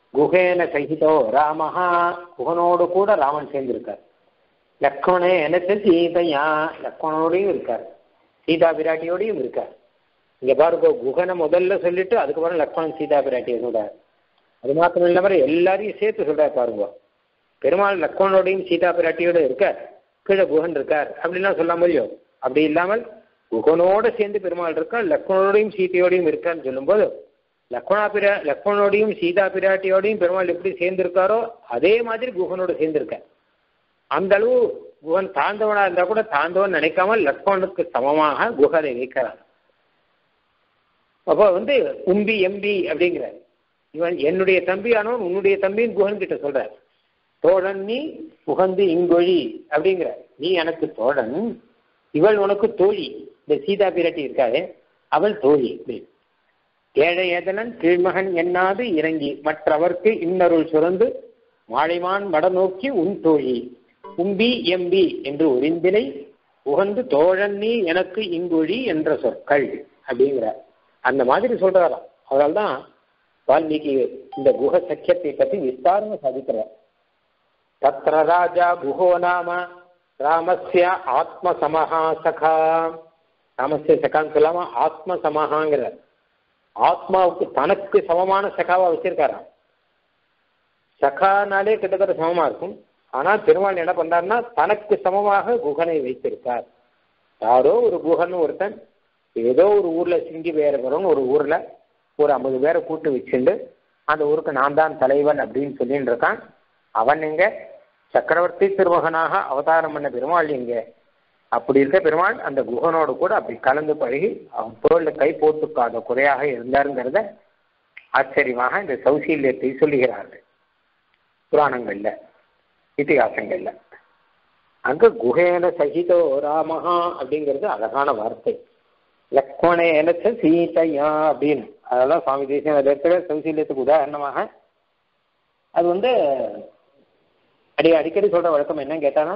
குகேன சகிதோ ராமஹா, குகனோடு கூட ராமன் சேர்ந்திருக்கார். லக்ஷ்மணே எனக்கு சீதையா, லக்ஷ்மணோடையும் இருக்கார், சீதா பிராட்டியோடையும் இருக்கார். இங்க பாருங்க, குகனை முதல்ல சொல்லிட்டு அதுக்கப்புறம் லக்ஷ்மணன் சீதா பிராட்டியை சொல்றார். அது மாத்திரம் இல்லாம எல்லாரையும் சேர்த்து சொல்றாரு பாருங்க. பெருமாள் லக்ஷ்மணோடையும் சீதா பிராட்டியோட இருக்கார், கீழே குகன் இருக்கார் அப்படின்லாம் சொல்லாம இல்லையோ. அப்படி இல்லாமல் குகனோட சேர்ந்து பெருமாள் இருக்கார், லக்ஷ்மணோடையும் சீதையோடையும் இருக்கான்னு சொல்லும்போது லக்ஷ்மணோடையும் சீதா பிராட்டியோடையும் பெருமாள் எப்படி சேர்ந்திருக்காரோ அதே மாதிரி குகனோட சேர்ந்திருக்கார். அந்த அளவு குகன் தாழ்ந்தவனா இருந்தா கூட தாழ்ந்தவன் நினைக்காமல் லக்ஷ்மணனுக்கு சமமாக குகனை வைக்கிறார். அப்போ உம்பி எம்பி அப்படிங்கிறார். இவன் என்னுடைய தம்பியானவன் உன்னுடைய தம்பின்னு குகன் கிட்ட சொல்றார். தோழன் நீ புகந்து இங்கொழி அப்படிங்கிறார். நீ எனக்கு தோழன், இவள் உனக்கு தோழி. இந்த சீதா பிராட்டி இருக்காரு, அவள் தோழி. ஏழை ஏதனன் கீழ்மகன் எண்ணாது இறங்கி மற்றவர்க்கு இன்னருள் சுரந்து மாழைமான் மட நோக்கி உன் தோழி உம்பி எம்பி என்று ஒரிந்தினை உகந்து தோழன் நீ எனக்கு இங்கொழி என்ற சொற்கள் அப்படிங்கிறார். அந்த மாதிரி சொல்றாராம். அவரால் தான் வால்மீகி இந்த குஹ சக்கியத்தை பற்றி விஸ்தாரமா சாதிக்கிறார். தத்ர ராஜா குஹோ நாம ராமஸ்ய ஆத்மசமஹா சகா. ராமஸ்ய சகான்னு சொல்லாம ஆத்மசமஹாங்கிறார். ஆத்மாவுக்கு தனக்கு சமமான சகாவா வச்சிருக்காராம். சகானாலே கிட்டத்தட்ட சமமா இருக்கும். ஆனா பெருமாள் என்ன பண்றாருன்னா தனக்கு சமமாக குகனை வைத்திருக்கார். யாரோ ஒரு குகன் ஒருத்தன் ஏதோ ஒரு ஊர்ல சிங்கி வேறவரும் ஒரு ஊர்ல ஒரு 50 பேரை கூட்டு வச்சுண்டு அந்த ஊருக்கு நான் தான் தலைவன் அப்படின்னு சொல்லிட்டு இருக்கான். அவன் எங்க சக்கரவர்த்தி திருமகனாக அவதாரம் பண்ண பெருமாள் எங்க? அப்படி இருக்க பெருமாள் அந்த குகனோடு கூட அப்படி கலந்து பழகி அவன் தோல்ல கை போட்டுக்காத குறையாக இருந்தாருங்கிறத ஆச்சரியமாக இந்த சௌசீல்யத்தை சொல்லுகிறார்கள் புராணங்கள்ல இதிகாசங்கள்ல. அங்க குகேன சகிதோ ராமஹா அப்படிங்கிறது அழகான வார்த்தை. லக்ஷ்மணேன சீதையா அப்படின்னு அதெல்லாம் சுவாமி தேசியம் இருக்கிற சௌசீல்யத்துக்கு உதாரணமாக அது அடிக்கடி சொல்ற வழக்கம் என்னன்னு கேட்டானா,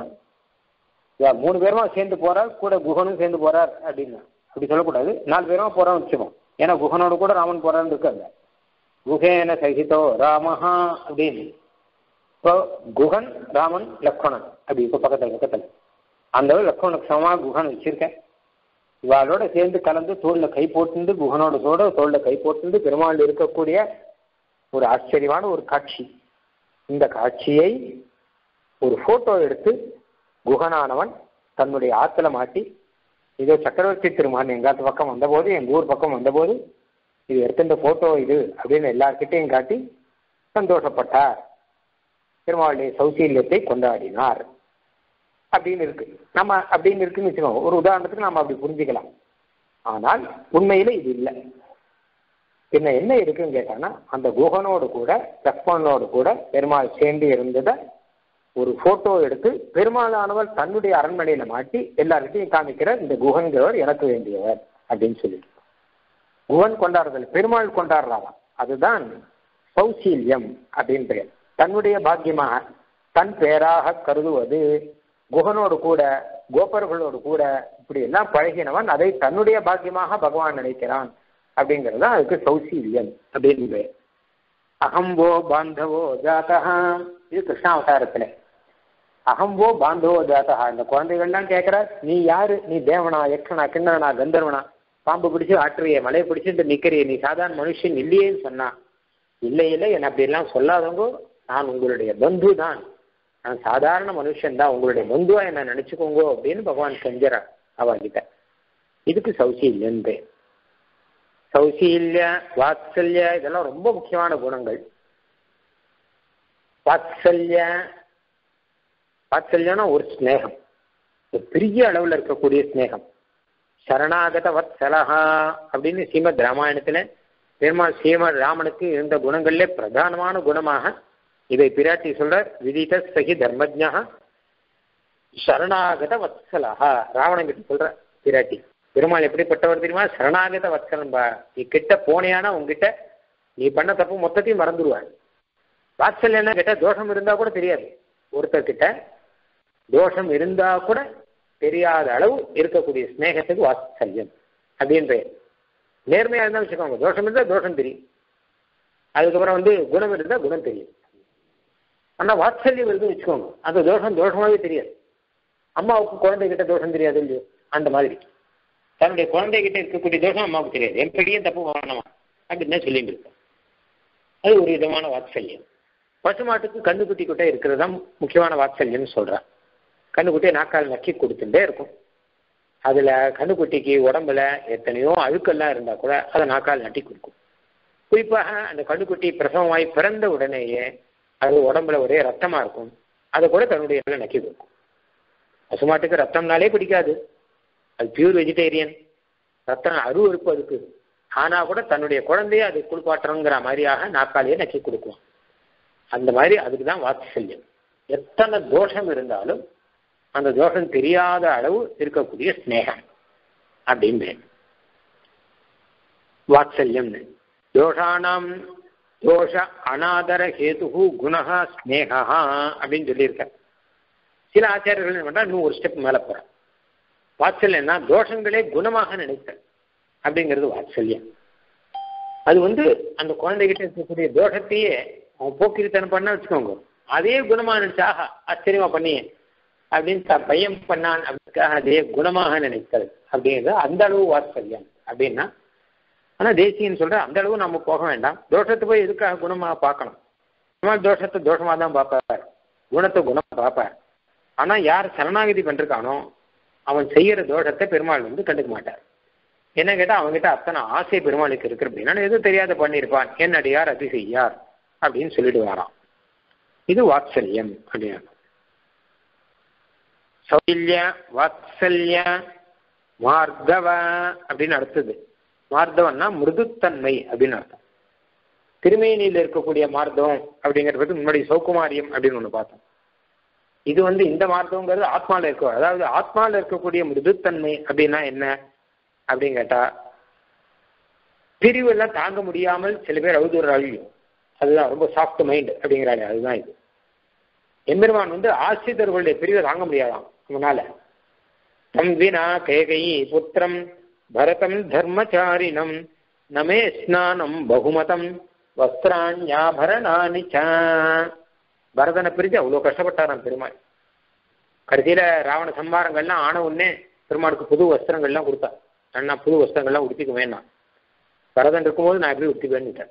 3 பேருமா சேர்ந்து போறார், கூட குகனும் சேர்ந்து போறார் அப்படின்னு அப்படி சொல்லக்கூடாது. 4 பேருமா போறான்னு வச்சுக்கோம். ஏன்னா குகனோடு கூட ராமன் போறான்னு இருக்காங்க. குகேன சகிதோ ராமஹா அப்படின்னு இப்போ குகன் ராமன் லக்ஷ்மணன் அப்படி இப்போ பக்கத்துல அந்த லக்ஷ்மணுக்கு சமமாக குகன் வச்சிருக்கேன். இவாளோட சேர்ந்து கலந்து தோல்ல கை போட்டு குகனோட தோல்ல கை போட்டு பெருமாள் இருக்கக்கூடிய ஒரு ஆச்சரியமான ஒரு காட்சி. இந்த காட்சியை ஒரு போட்டோ எடுத்து குகனானவன் தன்னுடைய ஆத்துல மாட்டி, இதோ சக்கரவர்த்தி திருமகன் எங்காத்து பக்கம் வந்தபோது எங்க ஊர் பக்கம் வந்தபோது இது எடுத்துட்ட போட்டோ இது அப்படின்னு எல்லார்கிட்டையும் காட்டி சந்தோஷப்பட்டார், பெருமாளுடைய சௌசீல்யத்தை கொண்டாடினார் அப்படின்னு இருக்கு. நம்ம அப்படின்னு இருக்குன்னு வச்சுக்கோங்க. ஒரு உதாரணத்துக்கு நம்ம அப்படி புரிஞ்சுக்கலாம். ஆனால் உண்மையில இது இல்லை. என்ன இருக்குன்னு கேட்டாங்கன்னா அந்த குகனோடு கூட லக்ஷ்மணனோடு கூட பெருமாள் சேர்ந்து இருந்ததை ஒரு போட்டோ எடுத்து பெருமாளானவர் தன்னுடைய அரண்மனையில மாட்டி எல்லார்கிட்டையும் காமிக்கிற இந்த குகன்கிறவர் எனக்கு வேண்டியவர் அப்படின்னு சொல்லிட்டு குகன் கொண்டாடுதல் பெருமாள் கொண்டாடுறாராம். அதுதான் சௌசீல்யம் அப்படின்னு பெயர். தன்னுடைய பாக்கியமாக தன் பேராக கருதுவது. குகனோடு கூட கோபர்களோடு கூட இப்படி எல்லாம் பழகினவன் அதை தன்னுடைய பாக்கியமாக பகவான் நினைக்கிறான் அப்படிங்கிறது அதுக்கு சௌசீல்யம் அப்படின்னு பெயர். அகம்போ பாந்தவோ ஜாதா, இது கிருஷ்ணாவதாரத்துல அகம்போ பாந்தவோ ஜாதா. இந்த குழந்தைகள்லாம் கேட்கிற, நீ யாரு? நீ தேவனா, யக்ஷனா, கிண்ணவனா, கந்தர்வனா? பாம்பு பிடிச்சு ஆற்றுறிய, மலையை பிடிச்சிட்டு நிக்கிறிய, நீ சாதாரண மனுஷன் இல்லையேன்னு சொன்னா, இல்லை என்ன அப்படி எல்லாம் சொல்லாதவங்க, நான் உங்களுடைய பந்து தான், நான் சாதாரண மனுஷன் தான், உங்களுடைய பந்துவா என்ன நினைச்சுக்கோங்க அப்படின்னு பகவான் செஞ்சார் அவகிட்ட. இதுக்கு சௌசீல்யம் பேர். சௌசீல்ய வாத்சல்ய இதெல்லாம் ரொம்ப முக்கியமான குணங்கள். வாத்சல்யம்னா ஒரு ஸ்நேகம், ஒரு பெரிய அளவில் இருக்கக்கூடிய ஸ்நேகம். சரணாகத வத்சலஹா அப்படின்னு ஸ்ரீமத் ராமாயணத்துல பெருமாள் ஸ்ரீமத் ராமனுக்கு இருந்த குணங்கள்ல பிரதானமான குணமாக இதை பிராட்டி சொல்றார். விதித சகி தர்மஜா சரணாகத வத்சலஹா. ராவணன் கிட்ட சொல்ற பிராட்டி, பெருமாள் எப்படிப்பட்டவர் தெரியுமா? சரணாகத வத்சலன்பா. நீ கிட்ட போனேனா உங்ககிட்ட நீ பண்ண தப்பு மொத்தத்தையும் மறந்துடுவாள். வாத்சல்யம் என்ன கேட்டா, தோஷம் இருந்தா கூட தெரியாது. ஒருத்தர்கிட்ட தோஷம் இருந்தா கூட தெரியாத அளவு இருக்கக்கூடிய ஸ்நேகத்துக்கு வாத்சல்யம் அப்படின்ற. நேர்மையா இருந்தா வச்சுக்கோங்க, தோஷம் இருந்தா தோஷம் தெரியும். அதுக்கப்புறம் குணம் இருந்தால் குணம் தெரியும். ஆனால் வாத்சல்யம் இருந்து வச்சுக்கோங்க, அந்த தோஷம் தோஷமாகவே தெரியாது. அம்மாவுக்கு குழந்தைகிட்ட தோஷம் தெரியாது இல்லையோ, அந்த மாதிரி தன்னுடைய குழந்தைகிட்ட இருக்கக்கூடிய தோஷம் அம்மாவுக்கு தெரியாது. என் பெரிய தப்பு வேணாமா அப்படின்னு தான் சொல்லிட்டு இருக்கேன். அது ஒரு விதமான வாத்சல்யம். பசுமாட்டுக்கு கண்ணுக்குட்டி கிட்ட இருக்கிறது தான் முக்கியமான வாத்சல்யம்னு சொல்கிறேன். கண்ணுக்குட்டியை நாக்கால் நக்கி கொடுத்துட்டே இருக்கும். அதில் கண்ணுக்குட்டிக்கு உடம்புல எத்தனையோ அழுக்கெல்லாம் இருந்தால் கூட அதை நாக்கால் நட்டி கொடுக்கும். குறிப்பாக அந்த கண்ணுக்குட்டி பிரசவமாய் பிறந்த உடனேயே அது உடம்புல ஒரே ரத்தமாக இருக்கும், அதை கூட தன்னுடைய நக்கி கொடுக்கும். பசுமாட்டுக்கு ரத்தம்னாலே பிடிக்காது, அது பியூர் வெஜிடேரியன், ரத்தம் அருவருப்பு அதுக்கு. ஆனால் கூட தன்னுடைய குழந்தைய அது குளிப்பாட்டுறங்கிற மாதிரியாக நாக்காலேயே நக்கி கொடுக்கும். அந்த மாதிரி அதுக்கு தான் வாத்சல்யம். எத்தனை தோஷம் இருந்தாலும் அந்த தோஷம் தெரியாத அளவு இருக்கக்கூடிய ஸ்நேகம் அப்படின்னு வாத்சல்யம்னு. தோஷானாம் தோஷ அநாதர ஹேது குணஹா ஸ்நேகா அப்படின்னு சொல்லியிருக்க. சில ஆச்சாரியர்கள் என்ன பண்றா, இன்னும் ஒரு ஸ்டெப் மேலே போறான். வாத்சல்யம்னா தோஷங்களே குணமாக நினைத்தல் அப்படிங்கிறது வாத்சல்யம். அது அந்த குழந்தைகிட்ட இருக்கக்கூடிய தோஷத்தையே அவன் போக்கிரித்தனம் பண்ண வச்சுக்கோங்க, அதே குணமாக நினைச்சாக ஆச்சரியமா பண்ணியே அப்படின்னு பையன் பண்ணான் அப்படிக்காக அதே குணமாக நினைத்தல் அப்படிங்கிறது அந்த அளவு வாத்சல்யம் அப்படின்னா. ஆனால் தேசியன்னு சொல்ற அந்த அளவு நம்ம போக வேண்டாம். தோஷத்தை போய் எதுக்காக குணமாக பார்க்கணும்? தோஷத்தை தோஷமாக தான் பார்ப்பார், குணத்தை குணமாக பார்ப்பார். ஆனால் யார் சரணாகதி பண்ணிருக்கானோ அவன் செய்யற தோஷத்தை பெருமாள் கண்டுக்க மாட்டார். என்ன கேட்டால் அவங்ககிட்ட அத்தனை ஆசை பெருமாளுக்கு இருக்கு அப்படின்னா எதுவும் தெரியாத பண்ணியிருப்பான், என் அடியார் அதி செய்யார் அப்படின்னு சொல்லிட்டு வரான். இது வாத்சல்யம் அப்படின்னு. சௌல்ய வாத்சல்ய மார்தவ அப்படின்னு அடுத்தது. மார்தவன்னா மிருதுத்தன்மை அப்படின்னு அர்த்தம். திருமேனியில் இருக்கக்கூடிய மார்தவம் அப்படிங்கிறது முன்னாடி சௌகுமாரியம் அப்படின்னு ஒன்று பார்த்தோம். இது இந்த மார்தவங்கிறது ஆத்மாவில் இருக்க, அதாவது ஆத்மாவில் இருக்கக்கூடிய மிருதுத்தன்மை அப்படின்னா என்ன அப்படின்னு கேட்டா, பிரிவு எல்லாம் தாங்க முடியாமல் சில பேர் அழுதுற அழியும், அதுதான் ரொம்ப சாஃப்ட் மைண்ட் அப்படிங்கிறாங்க. அதுதான் இது. எம்பெருமான் ஆசிரியர்களுடைய பிரிவை தாங்க முடியாதான் அவனால. தம் வினா கேகை புத்திரம் பரதம் தர்மச்சாரிணம் நமே ஸ்நானம் பகுமதம் வஸ்திராண்யாபரணானி ச. பரதனை பிரித்து அவ்வளோ கஷ்டப்பட்டாராம் பெருமாள். கடைசியில ராவண சம்பாரங்கள்லாம் ஆன உடனே பெருமாளுக்கு புது வஸ்திரங்கள்லாம் கொடுத்தா. நான் புது வஸ்திரங்கள்லாம் உடுத்திக்க வேணாம், பரதன் இருக்கும்போது நான் எப்படி உடுத்திப்பேன்னுட்டேன்.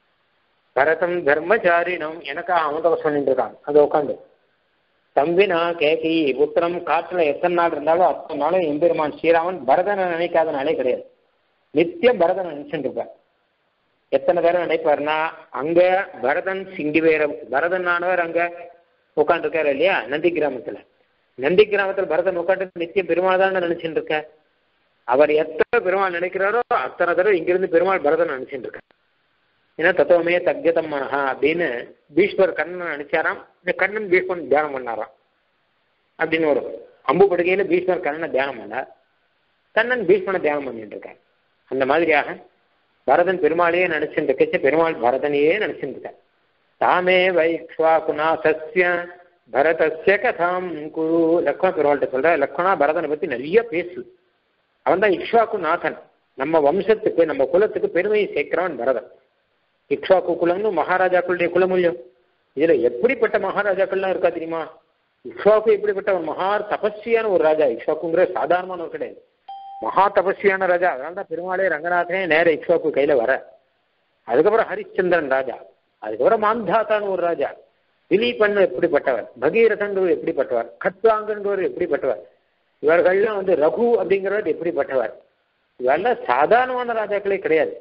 பரதம் தர்மச்சாரிணம் எனக்காக அவன் சொல்லிட்டு இருக்கான் அதை உட்காந்து. தம்பினா கேகி புத்திரம் காற்றுல எத்தனை நாள் இருந்தாலும் அத்தனை நாளும் எம்பெருமான் ஸ்ரீராமன் பரதனை நினைக்காத நாளே கிடையாது. நித்தியம் பரதனை நினைச்சுட்டு இருப்பார். எத்தனை பேரை நினைப்பாருன்னா, அங்க பரதன் சிங்கி வேற பரதனானவர் அங்க உட்காந்துருக்காரு இல்லையா நந்தி கிராமத்துல. நந்தி கிராமத்தில் பரதன் உட்காந்து நித்தியம் பெருமாள் தான் நினைச்சுட்டு இருக்க. அவர் எத்தனை பெருமாள் நினைக்கிறாரோ அத்தனை தடவை இங்கிருந்து பெருமாள் பரதன் நினைச்சுட்டு இருக்க. ஏன்னா தத்துவமே தக்யதம் மனஹா அப்படின்னு பீஷ்மர் கண்ணன் நினைச்சாராம். இந்த கண்ணன் பீஷ்மன் தியானம் பண்ணாராம் அப்படின்னு ஒரு அம்பு படுகையில பீஷ்மர் கண்ணனை தியானம் பண்ணார், கண்ணன் பீஷ்மனை தியானம் பண்ணிட்டு இருக்கார். அந்த மாதிரியாக பரதன் பெருமாளையே நினைச்சுட்டு இருக்க, பெருமாள் பரதனையே நினைச்சுட்டு இருக்கார். தாமே வைக்ஷ்வாகுநாசஸ்ய பரதஸ்ய கதாம் குரு. லக்ஷ்மண பெருமாள்கிட்ட சொல்ற, லக்ஷ்மணா பரதனை பத்தி நிறைய பேசு, அவன் தான் இக்ஷ்வாகுநாதன், நம்ம வம்சத்துக்கு நம்ம குலத்துக்கு பெருமையை சேர்க்கிறவன் பரதன். இக்ஷ்வாக்கு குலம்னு மகாராஜாக்களுடைய குலமூல்யம். இதுல எப்படிப்பட்ட மகாராஜாக்கள்லாம் இருக்கா தெரியுமா? இக்ஷ்வாக்கு எப்படிப்பட்ட ஒரு மகா தபஸ்வியான ஒரு ராஜா. இக்ஷ்வாக்குங்கிற சாதாரணமானவர் கிடையாது, மகா தபஸ்வியான ராஜா. அதனால்தான் பெருமாளே ரங்கநாதனே நேர இக்ஷ்வாக்கு கையில வர. அதுக்கப்புறம் ஹரிச்சந்திரன் ராஜா, அதுக்கப்புறம் மாந்தாத்தான்னு ஒரு ராஜா. திலீபன் எப்படிப்பட்டவர், பகீரதன் எப்படிப்பட்டவர், கட்வாங்கன்றவர் எப்படிப்பட்டவர், இவர்கள்லாம் ரகு அப்படிங்கிறவர் எப்படிப்பட்டவர். இவெல்லாம் சாதாரணமான ராஜாக்களே கிடையாது,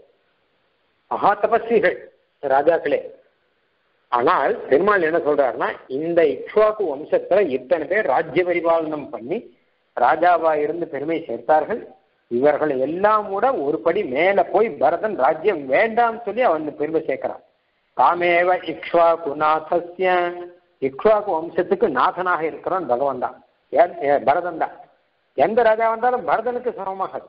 மகா தபஸ்விகள் ராஜாக்களே. ஆனால் பெருமாள் என்ன சொல்றாருன்னா, இந்த இக்ஷ்வாக்கு வம்சத்துல இத்தனை பேர் ராஜ்ய பரிபாலனம் பண்ணி ராஜாவா இருந்து பெருமை சேர்த்தார்கள். இவர்கள் எல்லாம் கூட ஒரு படி மேல போய் பரதன் ராஜ்யம் வேண்டாம் சொல்லி அவன் பெருமை சேர்க்கிறான். தாமேவ இக்ஷ்வாக்கு நாதஸ்ய. இக்ஷ்வாக்கு வம்சத்துக்கு நாதனாக இருக்கிறான் பகவான் தான், பரதன் தான். எந்த ராஜா வந்தாலும் பரதனுக்கு சமமாக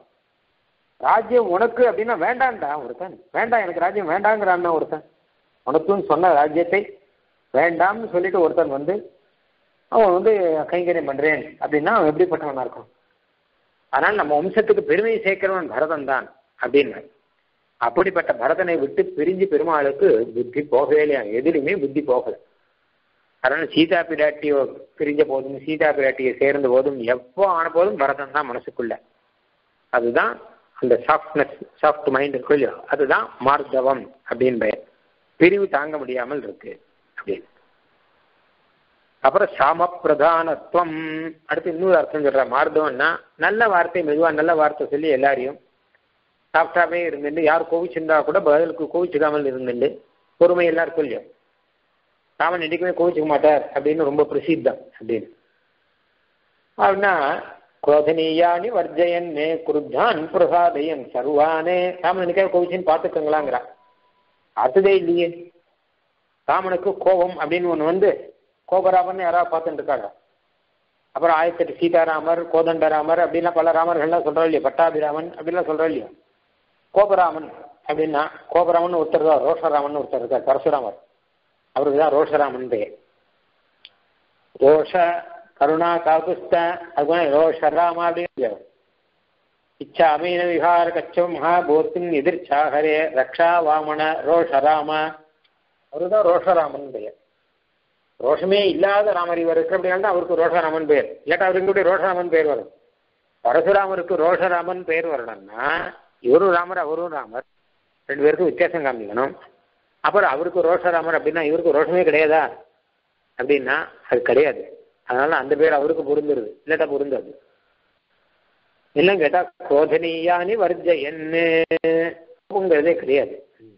ராஜ்யம் உனக்கு அப்படின்னா வேண்டாம்டா ஒருத்தன், வேண்டாம் எனக்கு ராஜ்யம் வேண்டாங்கிறான்னா ஒருத்தன். உனக்குன்னு சொன்ன ராஜ்யத்தை வேண்டாம்னு சொல்லிட்டு ஒருத்தன் அவன் கைங்கரியம் பண்றேன் அப்படின்னா அவன் எப்படிப்பட்டவனா இருக்கும்? ஆனால் நம்ம வம்சத்துக்கு பெருமையை சேர்க்கிறவன் பரதன் தான் அப்படின்னு. அப்படிப்பட்ட பரதனை விட்டு பிரிஞ்சு பெருமாளுக்கு புத்தி போகவே இல்லையா, எதிலுமே புத்தி போகல. அதனால சீதா பிராட்டியோ பிரிஞ்ச போதும் சீதா பிராட்டியை சேர்ந்த போதும் எப்போ ஆன போதும் பரதன் தான் மனசுக்குள்ள. அதுதான் அந்த சாஃப்ட்னஸ், சாஃப்ட் மைண்ட் இருக்கு இல்லையோ, அதுதான் மார்தவம் அப்படின்னு பெயர். பிரிவு தாங்க முடியாமல் இருக்கு அப்படின்னு. அப்புறம் சாம பிரதானத்துவம். அடுத்து இன்னொரு அர்த்தம் சொல்ற மார்தவம்னா நல்ல வார்த்தை, மெதுவா நல்ல வார்த்தை சொல்லி எல்லாரையும் சாஃப்டாவே இருந்துட்டு, யார் கோவிச்சிருந்தா கூட பதிலுக்கு கோவிச்சுக்காமல் இருந்துட்டு பொறுமை எல்லாருக்கும் இல்லையோ. ராமன் என்றைக்குமே கோவிச்சுக்க மாட்டார் அப்படின்னு ரொம்ப பிரசித்தம் அப்படின்னு. அப்படின்னா குரோதனீயானி வர்ஜயன்னே குருத்தான் பிரசாதயன் சர்வானே. ராமன் என்னைக்காவது கோவிச்சுன்னு பார்த்துக்கங்களாங்கிறான். அதுதே இல்லையே. ராமனுக்கு கோபம் அப்படின்னு ஒன்று வந்து கோபராமன் யாராவது பார்த்துட்டு இருக்காங்க. அப்புறம் 1008 சீதாராமர், கோதண்டராமர் அப்படின்னா பல ராமர்கள்லாம் சொல்கிறோம் இல்லையா, பட்டாபிராமன் அப்படின்லாம் சொல்கிறோம் இல்லையா. கோபராமன் அப்படின்னா கோபராமன் ஒருத்தர் தான், ரோஷராமன் ஒருத்தர் இருக்கார், பரசுராமர், அவருக்கு தான் ரோஷராமன் பெயர். ரோஷ கருணா காகுஸ்த அது ரோஷராமா அப்படின்னு. இச்சா அமீன விஹார கச்சம் மகாபூத்தின் எதிர்ச்சாகரே ரக்ஷா வாமன ரோஷராம, அவரு தான் ரோஷராமன் பெயர். ரோஷமே இல்லாத ராமர் இவர் இருக்கிற அப்படின்னா அவருக்கு ரோஷராமன் பெயர். இல்லாட்டா அவருக்கு ரோஷராமன் பெயர் வரும். பரசுராமருக்கு ரோஷராமன் பெயர் வரணும்னா இவரும் ராமர் அவரும் ராமர், ரெண்டு பேருக்கும் வித்தியாசம் காமிக்கணும். அப்புறம் அவருக்கு ரோஷராமர் அப்படின்னா இவருக்கு ரோஷமே கிடையாதா அப்படின்னா அது கிடையாது. அதனால அந்த பேர் அவருக்கு பொருந்துருது, இல்லாட்டா பொருந்தாது. இல்லைன்னு கேட்டா கோதனீயானி வர்ஜயன்னுங்கிறதே கிடையாது.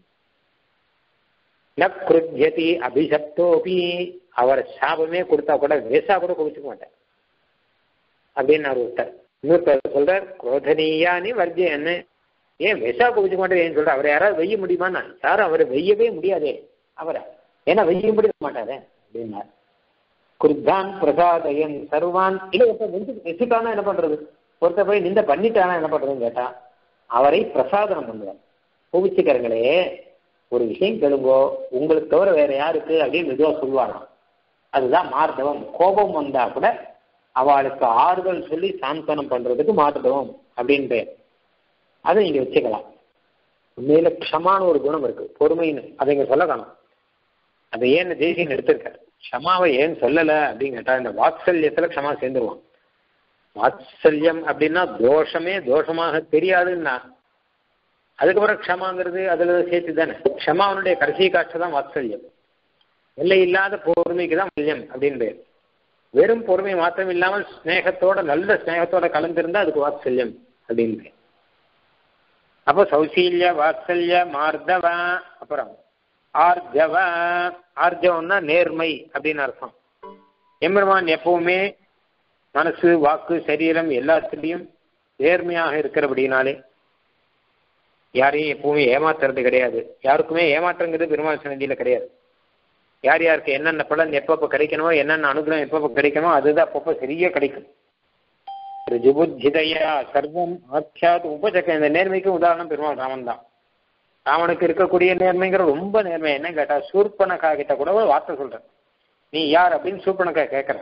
ந கிருத்யதி அபிஷப்தோபி, அவர் சாபமே கொடுத்தா கூட வேசா கூட குவிச்சுக்க மாட்டார் அப்படின்னு அவர் விட்டார். இன்னொருத்தர் சொல்றார் குரோதனீயானி வர்ஜயன்னு. ஏன் வெசா குவிச்சுக்க மாட்டார் ஏன்னு சொல்ற? அவரை யாராவது வெய்ய முடியுமான்னா யாரும் அவரை வெய்யவே முடியாதே அவரை, ஏன்னா வெய்ய முடிய மாட்டாரே அப்படின்னார். குருத்தான் பிரசாதயன் சர்வான். இல்லை எப்ப வெச்சுட்டானா என்ன பண்றது, ஒருத்தர் போய் நிந்த பண்ணிட்டானா என்ன பண்றதுன்னு கேட்டா அவரை பிரசாதனம் பண்ணுவார். கோவிச்சுக்காரங்களே ஒரு விஷயம் கேளுங்கோ, உங்களுக்கு தவிர வேற யாருக்கு அப்படின்னு மெதுவாக சொல்லுவாராம். அதுதான் மார்தவம். கோபம் வந்தா கூட அவளுக்கு ஆறுதல் சொல்லி சாந்தனம் பண்றதுக்கு மார்தவம் அப்படின்னு பேர். அதை நீங்க வச்சுக்கலாம். உண்மையில க்ஷமான ஒரு குணம் இருக்கு, பொறுமைன்னு, அதை இங்க சொல்ல காணும். அதை ஏன்னு தேசியன்னு எடுத்திருக்காரு. க்ஷமாவை ஏன் சொல்லலை அப்படின்னு கேட்டா இந்த வாத்சல்யத்துல க்ஷமா சேர்ந்துருவான். வாத்சல்யம் அப்படின்னா தோஷமே தோஷமாக தெரியாதுன்னா அதுக்கப்புறம் க்ஷமாங்கிறது அதுல சேர்த்து தானே. க்ஷமாவனுடைய கடைசி காட்சி தான் வாத்சல்யம். எல்லை இல்லாத பொறுமைக்கு தான் வல்யம் அப்படின்னு பேர். வெறும் பொறுமை மாத்திரம் இல்லாமல் ஸ்நேகத்தோட நல்ல ஸ்நேகத்தோட கலந்திருந்தா அதுக்கு வாத்சல்யம் அப்படின்னு பேர். அப்போ சௌசீல்ய வாத்சல்ய மார்தவ, அப்புறம் ஆர்ஜவ. ஆர்ஜவம்னா நேர்மை அப்படின்னு அர்த்தம். எம்பெருமான் எப்பவுமே மனசு வாக்கு சரீரம் எல்லாத்துலேயும் நேர்மையாக இருக்கிறபடினாலே யாரையும் எப்பவுமே ஏமாத்துறது கிடையாது. யாருக்குமே ஏமாற்றங்கிறது பெருமாள் சன்னதியில கிடையாது. யார் யாருக்கு என்னென்ன பலன் எப்பப்போ கிடைக்கணுமோ, என்னென்ன அனுகிரகம் எப்பப்போ கிடைக்கணுமோ அதுதான் அப்பப்போ சரியா கிடைக்கும். ரிஜுபுத்திதயா சர்வம் ஆட்சியாது உபசக்க. இந்த நேர்மைக்கு உதாரணம் பெருமாள் ராமன் தான். ராமனுக்கு இருக்கக்கூடிய நேர்மைங்கிற ரொம்ப நேர்மை. என்ன கேட்டா சூர்பனகா கிட்ட கூட ஒரு வார்த்தை சொல்றேன், நீ யார் அப்படின்னு சூர்பனகா கேட்கற.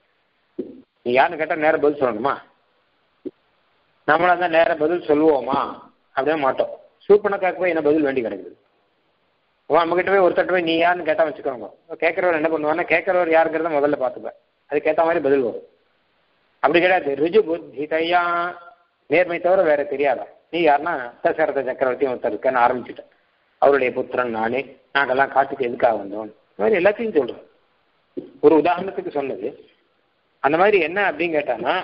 நீ யாருன்னு கேட்டா நேர பதில் சொல்லணுமா? நம்மளா தான் நேர பதில் சொல்லுவோமா? அப்படியே மாட்டோம். சூர்பனகாக்கு போய் என்ன பதில் வேண்டி கிடக்குது? நம்ம கிட்ட போய் ஒருத்தட்ட போய் நீ யாருன்னு கேட்டா வச்சுக்கோங்க, கேட்கறவர் என்ன பண்ணுவாங்கன்னா கேட்கறவர் யாருங்கிறத முதல்ல பார்த்துப்பேன், அதுக்கேற்ற மாதிரி பதில் வரும். அப்படி கிடையாது. ருஜு புத்திதையா, நேர்மை தவிர வேற தெரியாதா? நீ யாருன்னா தசரத சக்கரவர்த்தி ஒருத்தர் இருக்கன்னு ஆரம்பிச்சுட்டேன், அவருடைய புத்திரன் நானே, நாங்கெல்லாம் காட்டுக்கு எதுக்காக வந்தோம், இந்த மாதிரி எல்லாத்தையும் சொல்றேன். ஒரு உதாரணத்துக்கு சொன்னது. அந்த மாதிரி என்ன அப்படின்னு கேட்டான்னா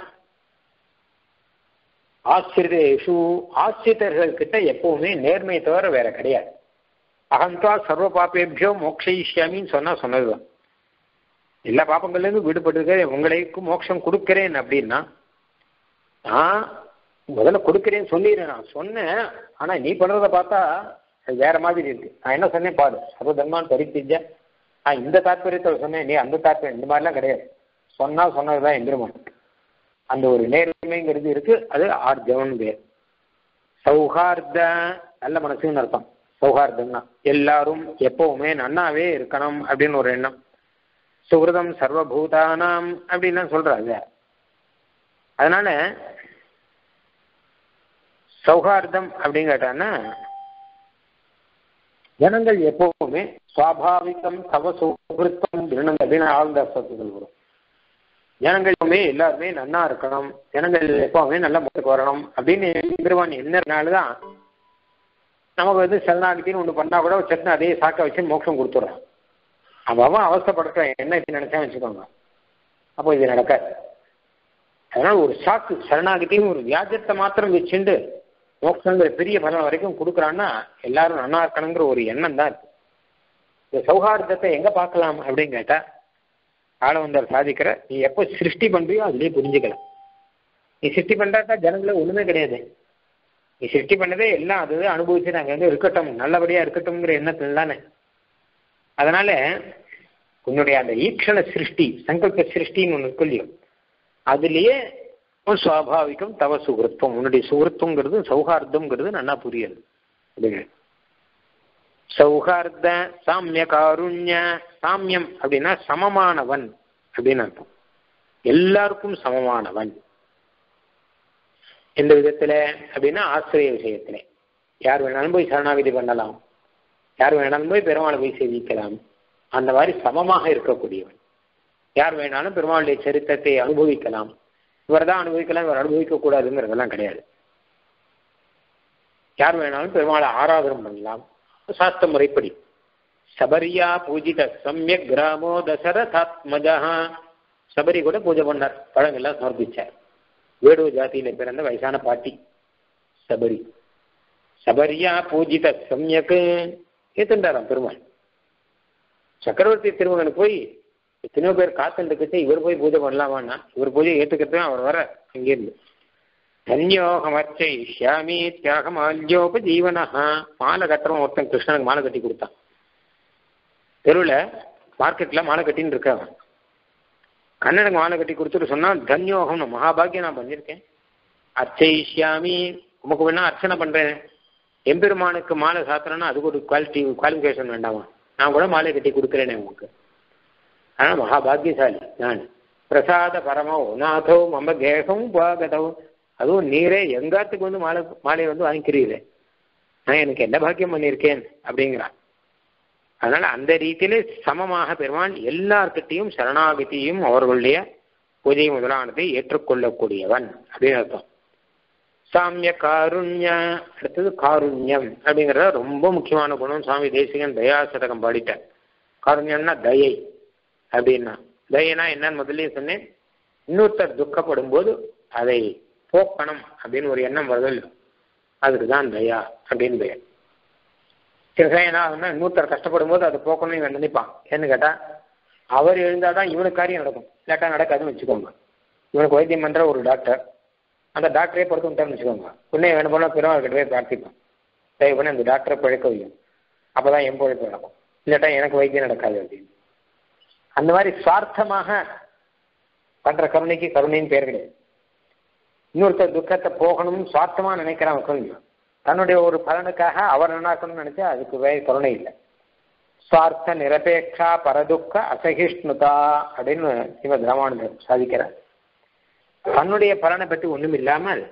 ஆசிரியேஷு, ஆசிரியர்கள் கிட்ட எப்பவுமே நேர்மையை தவிர வேற கிடையாது. அகந்தா சர்வ பாப்பேபியோ மோக்ஷயிஷ்யாமின்னு சொன்னதுதான். எல்லா பாப்பங்கள்லேருந்து விடுபட்டு உங்களுக்கு மோட்சம் கொடுக்கிறேன் அப்படின்னா நான் முதல்ல கொடுக்கிறேன்னு சொல்லிடுறேன். நான் சொன்னேன், ஆனா நீ பண்றத பார்த்தா அது வேற மாதிரி இருக்கு. நான் என்ன சொன்னேன் பாரு, சர்வதர்மான் பரித்திஜ, நான் இந்த தாற்பயத்தை சொன்னேன், நீ அந்த தாற்பயம், இந்த மாதிரிலாம் கிடையாது. சொன்னா சொன்னதுதான் எந்திரமான். அந்த ஒரு நேர்மைங்கிறது இருக்கு, அது ஆர்ஜவன் பேர். சௌஹார்த, நல்ல மனசுன்னு அர்த்தம். சௌஹார்தம்னா எல்லாரும் எப்பவுமே நன்னாவே இருக்கணும் அப்படின்னு ஒரு எண்ணம். சுகிருதம் சர்வபூதானாம் அப்படின்னு சொல்றாங்க. அதனால சௌஹார்தம் அப்படின்னு கேட்டான்னா ஜனங்கள் எப்பவுமே சுவாபாவிகம் தவ சுகிருத்தம் அப்படின்னு ஆழ்ந்த அர்த்தத்துகள் வரும். ஜனங்களுமே எல்லாருமே நன்னா இருக்கணும், ஜனங்கள் எப்பவுமே நல்ல முறைக்கு வரணும் அப்படின்னு எம்பெருமான் என்னனாலதான் நமக்கு சரணாகத்தின்னு ஒண்ணு பண்ணா கூட சட்னு அதே சாக்க வச்சு மோட்சம் கொடுத்துட்றான். அவன் அவசரப்படுற என்ன இது நினைச்சா வச்சுக்கோங்க, அப்போ இது நடக்காது. அதனால ஒரு சாக்கு சரணாகத்தின்னு ஒரு வியாஜத்தை மாத்திரம் வச்சுண்டு மோட்சங்கிற பெரிய பலம் வரைக்கும் கொடுக்குறான்னா எல்லாரும் நன்னா இருக்கணுங்கிற ஒரு எண்ணம் தான் இருக்கு. இந்த சௌஹார்தத்தை எங்க பார்க்கலாம் அப்படின்னு கேட்டா, ஆளவந்தார் சாதிக்கிற நீ எப்போ சிருஷ்டி பண்றியோ அதுலயே புரிஞ்சுக்கலாம். நீ சிருஷ்டி பண்றாக்கா ஜனங்கள ஒண்ணுமே கிடையாது. நீ சிருஷ்டி பண்ணதே எல்லாம் அது அனுபவிச்சு நாங்க இருக்கட்டும், நல்லபடியா இருக்கட்டும்ங்கிற எண்ணத்துல தானே. அதனால உன்னுடைய அந்த ஈக்ஷண சிருஷ்டி, சங்கல்ப சிருஷ்டின்னு ஒண்ணு சொல்லியோ, அதுலயே ஒரு சுவாபாவிகம் தவ சுகிருத்தம், உன்னுடைய சுகிருத்தங்கிறது சௌஹார்தம்ங்கிறது நல்லா புரியுது. சௌஹார்த சாமிய காருண்ய, சாமியம் அப்படின்னா சமமானவன் அப்படின்னு அர்த்தம். எல்லாருக்கும் சமமானவன். எந்த விதத்துல அப்படின்னா ஆசிரிய விஷயத்துல யார் வேணாலும் போய் சரணாகதி பண்ணலாம், யார் வேணாலும் போய் பெருமாளை போய் சேவிக்கலாம். அந்த மாதிரி சமமாக இருக்கக்கூடியவன். யார் வேணாலும் பெருமாளுடைய சரித்திரத்தை அனுபவிக்கலாம். இவர் தான் அனுபவிக்கலாம், இவர் அனுபவிக்க கூடாதுங்கிறதெல்லாம் கிடையாது. யார் வேணாலும் பெருமாளை ஆராதனம் பண்ணலாம் சாஸ்திர முறைப்படி. சபரியா பூஜித சமயக் கிராமோ தசரதாத்மஜா, சபரி கூட பூஜை பண்ணார், பழங்கள்லாம் சமர்ப்பிச்சார். வேடுவ ஜாதியில பிறந்த வயசான பாட்டி சபரி. சபரியா பூஜித சமயக்கு ஏத்துண்டாராம் பெருமாள். சக்கரவர்த்தி திருமகனுக்கு போய் எத்தனையோ பேர் காத்துட்டு இவர் போய் பூஜை பண்ணலாமான்னா இவர் பூஜை ஏற்றுக்கிறது அவர் வர அங்கிருந்து. தன்யோகமர்ச்சை ஷியாமி தியாகமால்யோப ஜீவனஹா, மாலை கட்டுறவன் ஒருத்தன் கிருஷ்ணனுக்கு மாலை கட்டி கொடுத்தான். தெருவில் மார்க்கெட்ல மாலை கட்டின்னு இருக்கான். கண்ணனுக்கு மாலை கட்டி கொடுத்துட்டு சொன்னா தன்யோகம் மகாபாகியம் நான் பண்ணியிருக்கேன். அர்ச்சை ஷியாமி, உமக்கு வேணா அர்ச்சனை பண்றேன். எம்பெருமானுக்கு மாலை சாத்திரன்னா அதுக்கு ஒரு குவாலிஃபிகேஷன் வேண்டாமா, நான் கூட மாலை கட்டி கொடுக்குறேனே உங்களுக்கு. ஆனா மகாபாகியசாலி நான். பிரசாத பரமோ நாதோ மம கேகம் பாகதோ, அதுவும் நீரே எங்காத்துக்கு மாலையை வாங்கிக்கிறீங்களே, நான் எனக்கு என்ன பாக்கியம் பண்ணியிருக்கேன் அப்படிங்கிறான். அதனால அந்த ரீதியிலே சமமாக பெருமான் எல்லார்கிட்டையும் சரணாகதியும் அவர்களுடைய பூஜை முதலானதை ஏற்றுக்கொள்ளக்கூடியவன் அப்படின்னு அர்த்தம். சாமிய காருண்ய, அடுத்தது காருண்யம் அப்படிங்கிறத ரொம்ப முக்கியமான குணம். சுவாமி தேசிகன் தயாசதகம் பாடிட்டார். காருண்யம்னா தயை அப்படின்னா, தயனா என்னன்னு முதல்லயே சொன்னேன். இன்னொருத்தர் துக்கப்படும் போது அதை போக்கணும் அப்படின்னு ஒரு எண்ணம் வருது, அதுக்குதான் தயா அப்படின்னு பெயர். சில இன்னொருத்தர் கஷ்டப்படும் போது அதை போக்கணும் இவன் நினைப்பான். ஏன்னு கேட்டா அவர் எழுந்தாதான் இவனுக்கு காரியம் நடக்கும், இல்லாட்டா நடக்காதுன்னு வச்சுக்கோங்க. இவனுக்கு வைத்தியம் பண்ற ஒரு டாக்டர், அந்த டாக்டரே படுத்து விட்டான்னு வச்சுக்கோங்க. உடனே வேணும் போனா பெருமாள் போய் பிரார்த்திப்பான், தயவு பண்ணி அந்த டாக்டரை பிழைக்க வையும், அப்பதான் என் பிழைப்பு நடக்கும், இல்லாட்டா எனக்கு வைத்தியம் நடக்காது அப்படின்னு. அந்த மாதிரி சுவார்த்தமாக பண்ற கருணைக்கு கருணைன்னு பேர் கிடையாது. இன்னொருத்தர் துக்கத்தை போகணும் சுவார்த்தமா நினைக்கிறான் கொஞ்சம், தன்னுடைய ஒரு பலனுக்காக அவர் நன்னாக்கணும்னு நினைச்சா அதுக்கு கருணை இல்லை. சுவார்த்த நிரபேட்சா பரதுக்க அசகிஷ்ணுதா அப்படின்னு ஸ்ரீமத் ராமானுஜர் சாதிக்கிறார். தன்னுடைய பலனை பற்றி ஒண்ணும் இல்லாமல்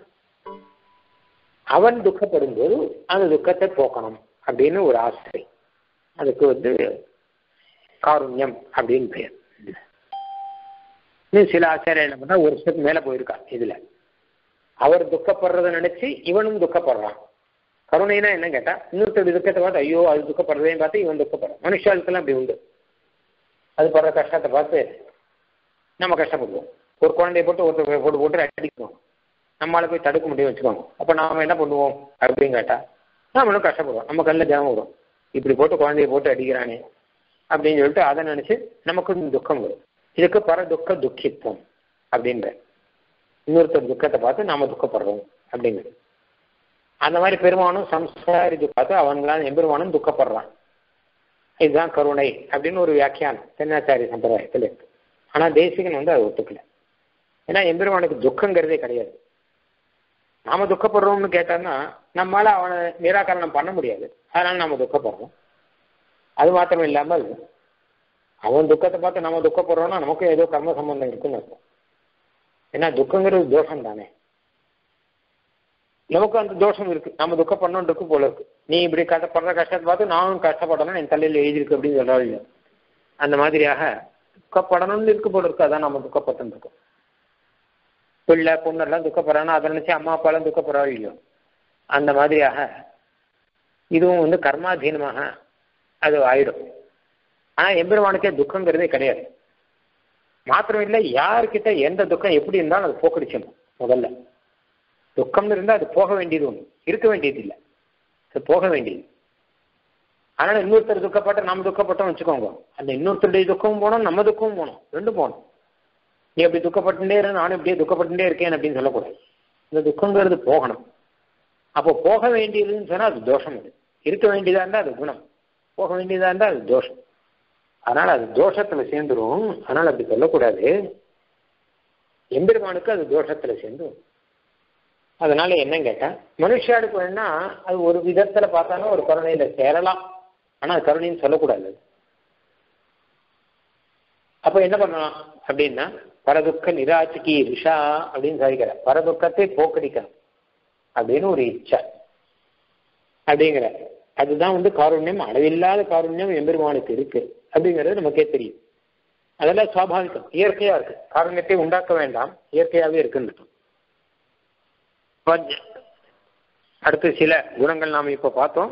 அவன் துக்கப்படும் போது அந்த துக்கத்தை போக்கணும் அப்படின்னு ஒரு ஆசை, அதுக்கு காருண்யம் அப்படின்னு பெயர். இன்னும் சில ஆச்சாரியர் என்ன பண்ணா ஒரு ஸ்டெப் மேல போயிருக்கா. இதுல அவர் துக்கப்படுறத நினைச்சு இவனும் துக்கப்படுறான். கருணைனா என்ன கேட்டா, இன்னொருத்தர் துக்கத்தை பார்த்து ஐயோ அது துக்கப்படுறதையும் பார்த்து இவன் துக்கப்படுறான். மனுஷாளுக்கெல்லாம் அப்படி உண்டு. அது படுற கஷ்டத்தை பார்த்து நம்ம கஷ்டப்படுவோம். ஒரு குழந்தைய போட்டு ஒருத்தர் போட்டு அடிக்கணும், நம்மளால போய் தடுக்க முடியும் வச்சுக்கோங்க. அப்ப நாம என்ன பண்ணுவோம் அப்படின்னு கேட்டா, நம்மளும் கஷ்டப்படுவோம். நம்ம கண்ணில் ஜனம் வரும், இப்படி போட்டு குழந்தைய போட்டு அடிக்கிறானே அப்படின்னு சொல்லிட்டு அதை நினைச்சு நமக்கு துக்கம் வரும். இதுக்கு பர துக்க துக்கிப்போம் அப்படின்ற, இன்னொருத்தர் துக்கத்தை பார்த்து நாம துக்கப்படுறோம் அப்படிங்கிறது. அந்த மாதிரி பெருமானும் சம்சாரித்து பார்த்து அவங்களாம் எம்பெருமானும் துக்கப்படுறான். இதுதான் கருணை அப்படின்னு ஒரு வியாக்கியானம் தென்னாச்சாரிய சம்பிரதாயத்தில் இருக்கு. ஆனா தேசிகன் அதை ஒத்துக்கல. ஏன்னா எம்பெருமானுக்கு துக்கங்கிறதே கிடையாது. நாம துக்கப்படுறோம்னு கேட்டான்னா நம்மளால அவனை நிராகரணம் பண்ண முடியாது, அதனால நாம துக்கப்படுறோம். அது மாத்திரம் இல்லாமல் அவன் துக்கத்தை பார்த்து நம்ம துக்கப்படுறோம்னா நமக்கும் ஏதோ கர்ம சம்பந்தம் இருக்குன்னு அர்த்தம். ஏன்னா துக்கங்கிறது தோஷம் தானே. நமக்கு அந்த தோஷம் இருக்கு, நம்ம துக்கப்படணும் இருக்கு போல இருக்கு. நீ இப்படி கஷ்டப்படுற கஷ்டத்தை பார்த்து நானும் கஷ்டப்படணும் என் தலையில் எழுதியிருக்கு அப்படின்னு சொல்றாங்க. அந்த மாதிரியாக துக்கப்படணும்னு இருக்கு போல இருக்கு. அதான் நம்ம துக்கப்பட்டு இருக்கோம். பிள்ளை பொண்ணெல்லாம் துக்கப்படுறாங்கன்னா அதை நினைச்சு அம்மா அப்பாலாம் துக்கப்படுறாள் இல்லையோ, அந்த மாதிரியாக இதுவும் கர்மாதீனமாக அது ஆயிடும். ஆனா எம்பெருமானுக்கே துக்கங்கிறதே கிடையாது. மாத்திரம் இல்லை, யாருக்கிட்ட எந்த துக்கம் எப்படி இருந்தாலும் அது போக்கடிச்சிடும். முதல்ல துக்கம்னு இருந்தால் அது போக வேண்டியது ஒன்று, இருக்க வேண்டியது இல்லை, அது போக வேண்டியது. அதனால இன்னொருத்தர் துக்கப்பட்ட நம்ம துக்கப்பட்டோம் வச்சுக்கோங்க, அந்த இன்னொருத்தருடைய துக்கமும் போனோம் நம்ம துக்கமும் போனோம், ரெண்டும் போகணும். நீ எப்படி துக்கப்பட்டுட்டே இரு, நானும் இப்படியே துக்கப்பட்டுட்டே இருக்கேன் அப்படின்னு சொல்லக்கூடாது. இந்த துக்கங்கிறது போகணும். அப்போ போக வேண்டியதுன்னு சொன்னால் அது தோஷம். அது இருக்க வேண்டியதா இருந்தால் அது குணம், போக வேண்டியதா இருந்தால் அது தோஷம். அதனால அது தோஷத்துல சேர்ந்துடும். அதனால அப்படி சொல்லக்கூடாது. எம்பெருமானுக்கு அது தோஷத்துல சேர்ந்துடும். அதனால என்ன கேட்டா, மனுஷாளுக்கு வேணா அது ஒரு விதத்துல பார்த்தாலும் ஒரு கருணையில சேரலாம். ஆனா அது கருணைன்னு சொல்லக்கூடாது. அப்ப என்ன பண்ணலாம் அப்படின்னா, பரதுக்க நிராட்சிக்கு ரிஷா அப்படின்னு சாதிக்கிற, பரதுக்கத்தை போக்கடிக்கணும் அப்படின்னு ஒரு இச்சை அப்படிங்கிற. அதுதான் காருண்யம். அளவில்லாத காருண்யம் எம்பெருமானுக்கு இருக்கு அப்படிங்கிறது நமக்கே தெரியும். அதெல்லாம் சுவாபாவிகம், இயற்கையா இருக்கு. காருண்யத்தை உண்டாக்க வேண்டாம், இயற்கையாவே இருக்குன்னு. அடுத்து சில குணங்கள் நாம் இப்ப பார்த்தோம்.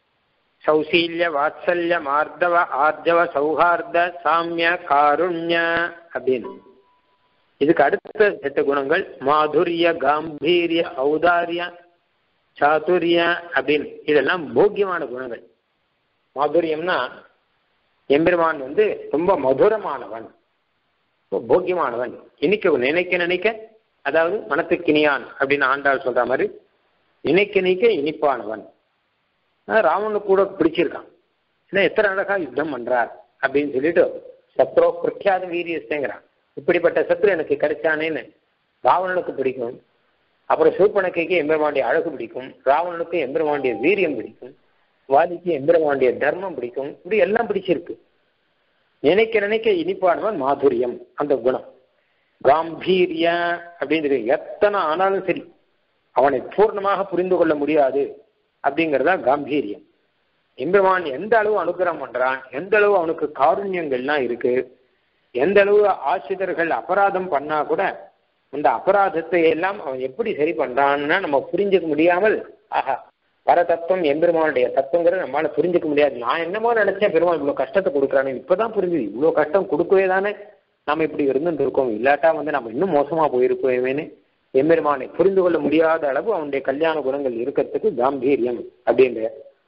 சௌசீல்ய வாத்சல்ய மார்தவ ஆர்ஜவ சௌஹார்த சாமிய காருண்ய அப்படின்னு. இதுக்கு அடுத்த செட்ட குணங்கள் மாதுரிய காம்பீரிய ஔதாரிய சாதுரிய அப்படின்னு. இதெல்லாம் போக்கியமான குணங்கள். மாதுரியம்னா எம்பெருமான் ரொம்ப மதுரமானவன், போக்கியமானவன், இனிக்க நினைக்க நினைக்க, அதாவது மனத்துக்கினியான் அப்படின்னு ஆண்டாள் சொல்ற மாதிரி நினைக்க நினைக்க இனிப்பானவன். ராவனுக்கு கூட பிடிச்சிருக்கான். ஏன்னா எத்தனை அழகா யுத்தம் பண்றார் அப்படின்னு சொல்லிட்டு சத்ரோ பிரக்யாத வீரியஸ்தேங்கிறான். இப்படிப்பட்ட சத்ரு எனக்கு கிடைச்சானேன்னு ராவணனுக்கு பிடிக்கும். அப்புறம் சூர்பனகைக்கு எம்பெருமாண்டிய அழகு பிடிக்கும், ராவணனுக்கு எம்பெருமாண்டிய வீரியம் பிடிக்கும், வாதிக்கு எம்பெருமாண்டிய தர்மம் பிடிக்கும். இப்படி எல்லாம் பிடிச்சிருக்கு. நினைக்க நினைக்க இனிப்பானவன் மாதுரியம், அந்த குணம். காம்பீரிய அப்படின்றது எத்தனை ஆனாலும் சரி அவனை பூர்ணமாக புரிந்து கொள்ள முடியாது அப்படிங்கிறதா காம்பீரியம். எம்பெருமான் எந்த அளவு அனுகிரகம் பண்றான், எந்த அளவு அவனுக்கு காருண்யங்கள்லாம் இருக்கு, எந்த அளவு ஆசிரியர்கள் அபராதம் பண்ணா கூட அந்த அபராதத்தை எல்லாம் அவன் எப்படி சரி பண்றான்னா நம்ம புரிஞ்சுக்க முடியாமல், ஆஹா பரதத்துவம் எம்பெருமானுடைய தத்துவங்கிறது நம்மளால புரிஞ்சுக்க முடியாது. நான் என்னமோ நினைச்சேன் பெருமாள் இவ்வளவு கஷ்டத்தை கொடுக்குறானு, இப்பதான் புரிஞ்சுது. இவ்வளவு கஷ்டம் கொடுக்கவே தானே நம்ம இப்படி இருந்துட்டு இருக்கோம், இல்லாட்டா நம்ம இன்னும் மோசமா போயிருப்போமேனு எம்பெருமானை புரிந்து கொள்ள முடியாத அளவு அவனுடைய கல்யாண குணங்கள் இருக்கிறதுக்கு காம்பீரியம் அப்படின்ற.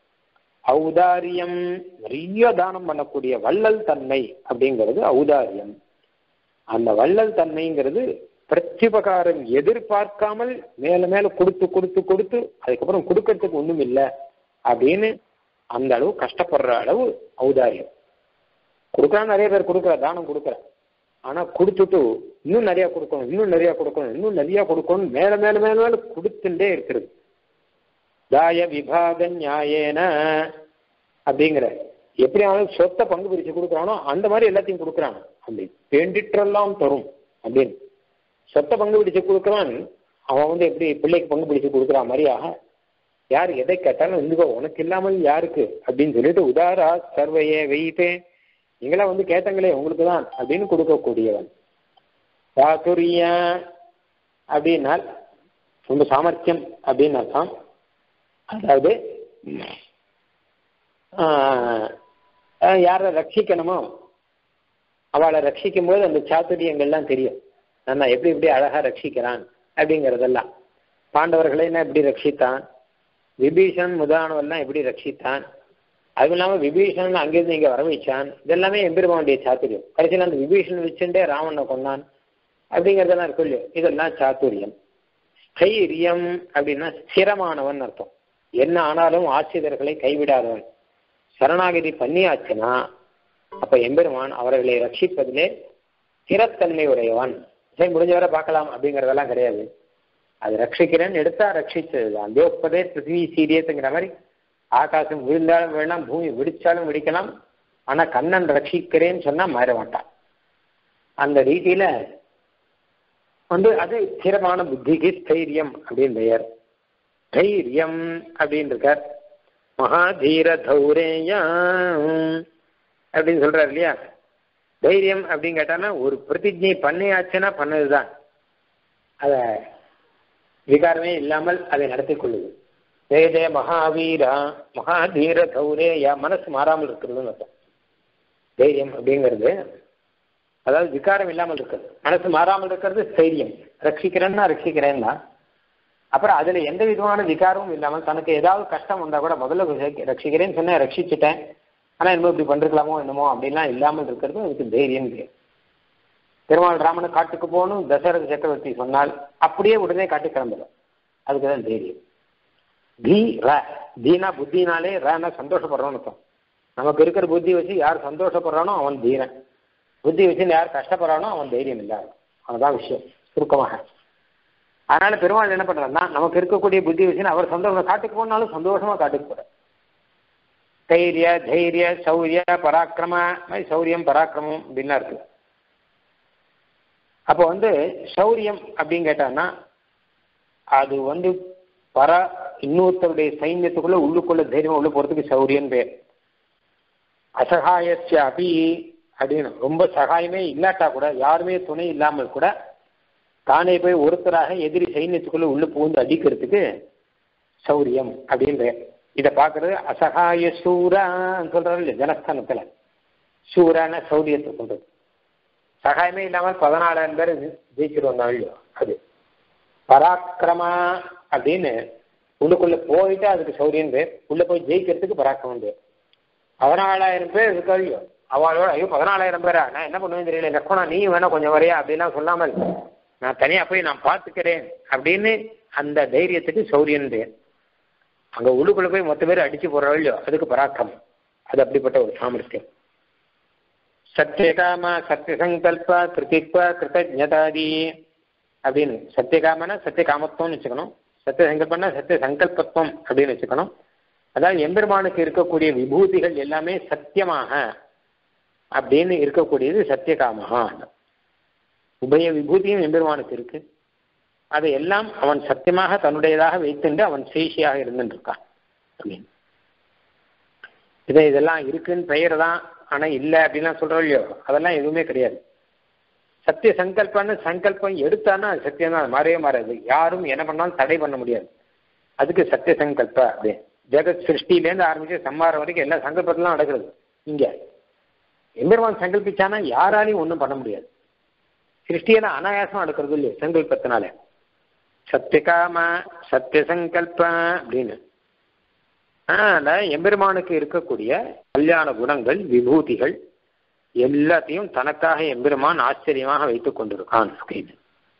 ஔதாரியம், நிறைய தானம் பண்ணக்கூடிய வள்ளல் தன்மை அப்படிங்கிறது ஔதாரியம். அந்த வள்ளல் தன்மைங்கிறது பிரத்யுபகாரம் எதிர்பார்க்காமல் மேல மேல கொடுத்து கொடுத்து கொடுத்து அதுக்கப்புறம் கொடுக்கறதுக்கு ஒண்ணும் இல்லை அப்படின்னு அந்த அளவு கஷ்டப்படுற அளவு ஔதாரியம். கொடுக்குறான், நிறைய பேர் கொடுக்குற தானம் கொடுக்குற, ஆனா கொடுத்துட்டு இன்னும் நிறைய கொடுக்கணும், இன்னும் நிறைய கொடுக்கணும், இன்னும் நிறைய கொடுக்கணும், மேல மேல மேல மேல கொடுத்துட்டே இருக்கிறது. தாய விபாக நியாயேன அப்படிங்கிற, எப்படி அவனுக்கு சொத்தை பங்கு பிரிச்சு கொடுக்குறானோ அந்த மாதிரி எல்லாத்தையும் கொடுக்குறான். அப்படி வேண்டிற்றெல்லாம் தரும் அப்படின்னு சொத்தை பங்கு பிடிச்சு கொடுக்குறான். அவன் எப்படி பிள்ளைக்கு பங்கு பிடிச்சு கொடுக்குற மாதிரியாக யார் எதை கேட்டாலும் இந்துக்கோ உனக்கு இல்லாமல் யாருக்கு அப்படின்னு சொல்லிட்டு உதாரா சர்வையே வெயிப்பேன், நீங்களாம் கேட்டங்களே உங்களுக்கு தான் அப்படின்னு கொடுக்கக்கூடியவன். சாதுரிய அப்படின்னா ரொம்ப சாமர்த்தியம் அப்படின்னு அர்த்தம். அதாவது யாரை ரட்சிக்கணுமோ அவளை ரட்சிக்கும் போது அந்த சாதுரியங்கள்லாம் தெரியும். நான் எப்படி எப்படி அழகா ரட்சிக்கிறான் அப்படிங்கிறதெல்லாம். பாண்டவர்களை என்ன எப்படி ரட்சித்தான், விபீஷன் முதலானவெல்லாம் எப்படி ரட்சித்தான், அதுவும் இல்லாமல் விபீஷன் அங்கிருந்து இங்கே வர வச்சான். இதெல்லாமே எம்பெருமானுடைய சாத்துரியம். கடைசியில் அந்த விபீஷன் வச்சுட்டே ராவணனை கொண்டான் அப்படிங்கிறதெல்லாம் இருக்கும் இல்லையோ, இதெல்லாம் சாத்துரியம். ஸ்தைரியம் அப்படின்னா ஸ்திரமானவன் அர்த்தம். என்ன ஆனாலும் ஆசிரியர்களை கைவிடாதவன். சரணாகதி பண்ணியாச்சுன்னா அப்ப எம்பெருமான் அவர்களை ரட்சிப்பதிலே ஸ்திரத்தன்மை உடையவன். சரி முடிஞ்சவரை பார்க்கலாம் அப்படிங்கிறதெல்லாம் கிடையாது. அது ரட்சிக்கிறேன்னு எடுத்தா ரட்சிச்சதுதான். தேவப்பதே பிருத்திவி சீரியத்துங்கிற மாதிரி ஆகாசம் விழுந்தாலும் வேணாம், பூமி விடிச்சாலும் விடிக்கலாம், ஆனா கண்ணன் ரட்சிக்கிறேன்னு சொன்னா மாற மாட்டான். அந்த ரீதியில அது ஸ்திரமான புத்திக்கு ஸ்தைரியம் அப்படின்னு பெயர். தைரியம் அப்படின்னு இருக்கார். மகாதீர தௌரேயா அப்படின்னு சொல்றாரு இல்லையா. தைரியம் அப்படின்னு கேட்டான்னா ஒரு பிரதிஜை பண்ணியாச்சுன்னா பண்ணதுதான், அத விகாரமே இல்லாமல் அதை நடத்தி கொள்ளுது. ஜெய ஜெய மகாவீரா மகாதீர தௌரேயா, மனசு மாறாமல் இருக்கிறதுன்னு அர்த்தம். தைரியம் அப்படிங்கிறது அதாவது விகாரம் இல்லாமல் இருக்கிறது, மனசு மாறாமல் இருக்கிறது தைரியம். ரட்சிக்கிறேன்னா ரட்சிக்கிறேன்னா அப்புறம் அதுல எந்த விதமான விகாரமும் இல்லாமல், தனக்கு ஏதாவது கஷ்டம் வந்தா கூட முதல்ல ரட்சிக்கிறேன்னு சொன்னேன், ரட்சிச்சுட்டேன், ஆனா இன்னும் இப்படி பண்ணிருக்கலாமோ என்னமோ அப்படின்லாம் இல்லாமல் இருக்கிறது அதுக்கு தைரியம். பெருமாள் ராமனை காட்டுக்கு போகணும் தசரத சக்கரவர்த்தி சொன்னால் அப்படியே உடனே காட்டு கிளம்புறோம், அதுக்குதான் தைரியம். தி ர தீனா புத்தினாலே ரனா சந்தோஷப்படுறோம்னு அர்த்தம். நமக்கு இருக்கிற புத்தி வச்சு யார் சந்தோஷப்படுறானோ அவன் தீரன், புத்தி வச்சு யார் கஷ்டப்படுறானோ அவன் தைரியம் இல்லாத. அதுதான் விஷயம் சுருக்கமாக. அதனால பெருமாள் என்ன பண்றாருன்னா நமக்கு இருக்கக்கூடிய புத்தி வச்சு அவர் சந்தோஷம் காட்டுக்கு போனாலும் சந்தோஷமா காட்டுக்கு போற. தைரிய தைரிய சௌரிய பராக்கிரம, சௌரியம் பராக்கிரமம் அப்படின்லாம் இருக்கு. அப்போ சௌரியம் அப்படின்னு கேட்டான்னா அது இன்னொருத்தருடைய சைன்யத்துக்குள்ள உள்ளுக்குள்ள தைரியமா உள்ள போறதுக்கு சௌரியம் பேர். அசகாயஸ்ய அபி அப்படின்னு ரொம்ப சகாயமே இல்லாட்டா கூட, யாருமே துணை இல்லாமல் கூட தானே போய் ஒருத்தராக எதிரி சைன்யத்துக்குள்ள உள்ள புகுந்து அடிக்கிறதுக்கு சௌரியம் அப்படின்ற. இதை பார்க்கறது அசகாய சூரான்னு சொல்றாரு இல்லையா ஜனஸ்தானத்துல. சூரான சௌரியத்தை சொல்றது. சகாயமே இல்லாமல் 14,000 பேர் ஜெயிச்சிருவாங்க இல்லையோ அது. பராக்கிரமா அப்படின்னு உள்ளுக்குள்ள போயிட்டு அதுக்கு சௌரியம் பேர், உள்ள போய் ஜெயிக்கிறதுக்கு பராக்கிரமம் பேர். 14,000 பேர் இருக்கா இல்லையோ அவளோட, ஐயோ 14,000 பேரா, நான் என்ன பண்ணுவேன்னு தெரியல, லக்ஷ்மணா நீ வேணா கொஞ்சம் வரையா அப்படின்லாம் சொல்லாமல் நான் தனியா போய் நான் பார்த்துக்கிறேன் அப்படின்னு அந்த தைரியத்துக்கு சௌரியன் பேர். அங்க உள்ளுக்குள்ள போய் மொத்த பேர் அடிச்சு போறாள் இல்லையோ அதுக்கு பராக்கிரமம். அது அப்படிப்பட்ட ஒரு சாமர்த்தியம். சத்தியகாம சத்தியசங்கல்ப கிருதித்வ கிருதஜதாதி அப்படின்னு. சத்தியகாமனா சத்தியகாமத்துவம்னு வச்சுக்கணும், சத்தியசங்கல்பனா சத்திய சங்கல்பத்துவம் அப்படின்னு வச்சுக்கணும். அதாவது எம்பெருமானுக்கு இருக்கக்கூடிய விபூதிகள் எல்லாமே சத்தியமாக அப்படின்னு இருக்கக்கூடியது சத்தியகாமஹா. உபய விபூதியும் எம்பெருமானுக்கு இருக்கு, அதை எல்லாம் அவன் சத்தியமாக தன்னுடையதாக வைத்துண்டு அவன் சேஷியாக இருந்துட்டு இருக்கான் அப்படின்னு. இதெல்லாம் இருக்குன்னு பெயர் தான், ஆனா இல்லை அப்படின்லாம் சொல்றோம் இல்லையோ அதெல்லாம் எதுவுமே கிடையாது. சத்திய சங்கல்பன்னு சங்கல்பம் எடுத்தானா அது சத்தியம் தான், மாறவே மாறாது. யாரும் என்ன பண்ணாலும் தடை பண்ண முடியாது. அதுக்கு சத்திய சங்கல்ப அப்படின்னு. ஜெகத் சிருஷ்டிலேருந்து ஆரம்பிச்சு சம்மாரம் வரைக்கும் எல்லா சங்கல்பத்திலாம் நடக்கிறது. இங்க எம்பெருமான் சங்கல்பிச்சானா யாராலையும் ஒன்றும் பண்ண முடியாது. சிருஷ்டியெல்லாம் அனாயாசமா நடக்கிறது இல்லையா சங்கல்பத்தினால. சத்தியகாம சத்திய சங்கல்ப அப்படின்னு. அதனால எம்பெருமானுக்கு இருக்கக்கூடிய கல்யாண குணங்கள் விபூதிகள் எல்லாத்தையும் தனக்காக எம்பெருமான் ஆச்சரியமாக வைத்துக் கொண்டிருக்கான் அப்படின்னு.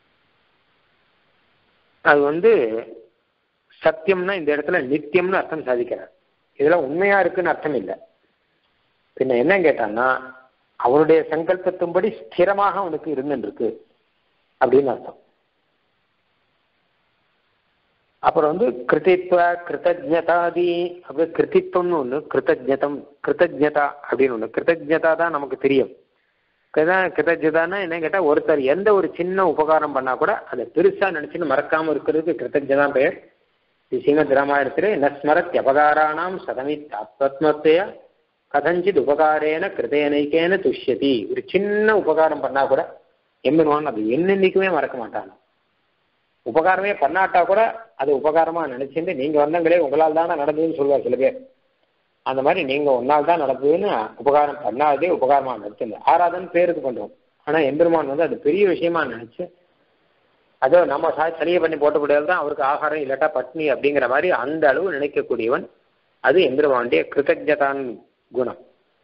அது சத்தியம்னா இந்த இடத்துல நித்தியம்னு அர்த்தம் சாதிக்கிறார். இதெல்லாம் உண்மையா இருக்குன்னு அர்த்தம் இல்லை. பின்ன என்ன கேட்டான்னா அவனுடைய சங்கல்பத்தின்படி ஸ்திரமாக அவனுக்கு இருந்துருக்கு அப்படின்னு அர்த்தம். அப்புறம் கிருதித்வ கிருதஜதாதி அப்படி கிருதித்வம்னு ஒண்ணு, கிருதஜதம் கிருதஜதா அப்படின்னு ஒண்ணு. கிருதஜதா தான் நமக்கு தெரியும். கிருதஜதான்னா என்ன கேட்டா ஒருத்தர் எந்த ஒரு சின்ன உபகாரம் பண்ணா கூட அதை பெருசா நினைச்சுன்னு மறக்காம இருக்கிறதுக்கு கிருதஜதான் பெயர். ஸ்ரீமத் ராமாயணத்திலே நஸ்மரத் அபகாராணாம் சதமித் ஆத்மத்மத்தைய கதஞ்சித் உபகாரேன கிருதேனைக்கேன துஷ்யதி. ஒரு சின்ன உபகாரம் பண்ணா கூட எம்பெருமான் அது என்னன்னைக்குமே மறக்க மாட்டாங்க. உபகாரமே பண்ணாட்டா கூட அது உபகாரமா நினைச்சுட்டு நீங்க வந்தங்களே உங்களால் தானே நடந்ததுன்னு சொல்லுவார் சில பேர். அந்த மாதிரி நீங்க ஒன்னால் தான் நடந்ததுன்னு உபகாரம் பண்ணாதே உபகாரமா நடத்துங்க. ஆராதனை பேருக்கு பண்றோம், ஆனா எம்பெருமான் அது பெரிய விஷயமா நினைச்சு அதோ நம்ம சரியை பண்ணி போட்டக்கூடியது தான் அவருக்கு ஆகாரம் இல்லாட்டா பட்னி அப்படிங்கிற மாதிரி அந்த அளவு நினைக்கக்கூடியவன். அது எம்பெருமானுடைய கிருதஜதான் குணம்.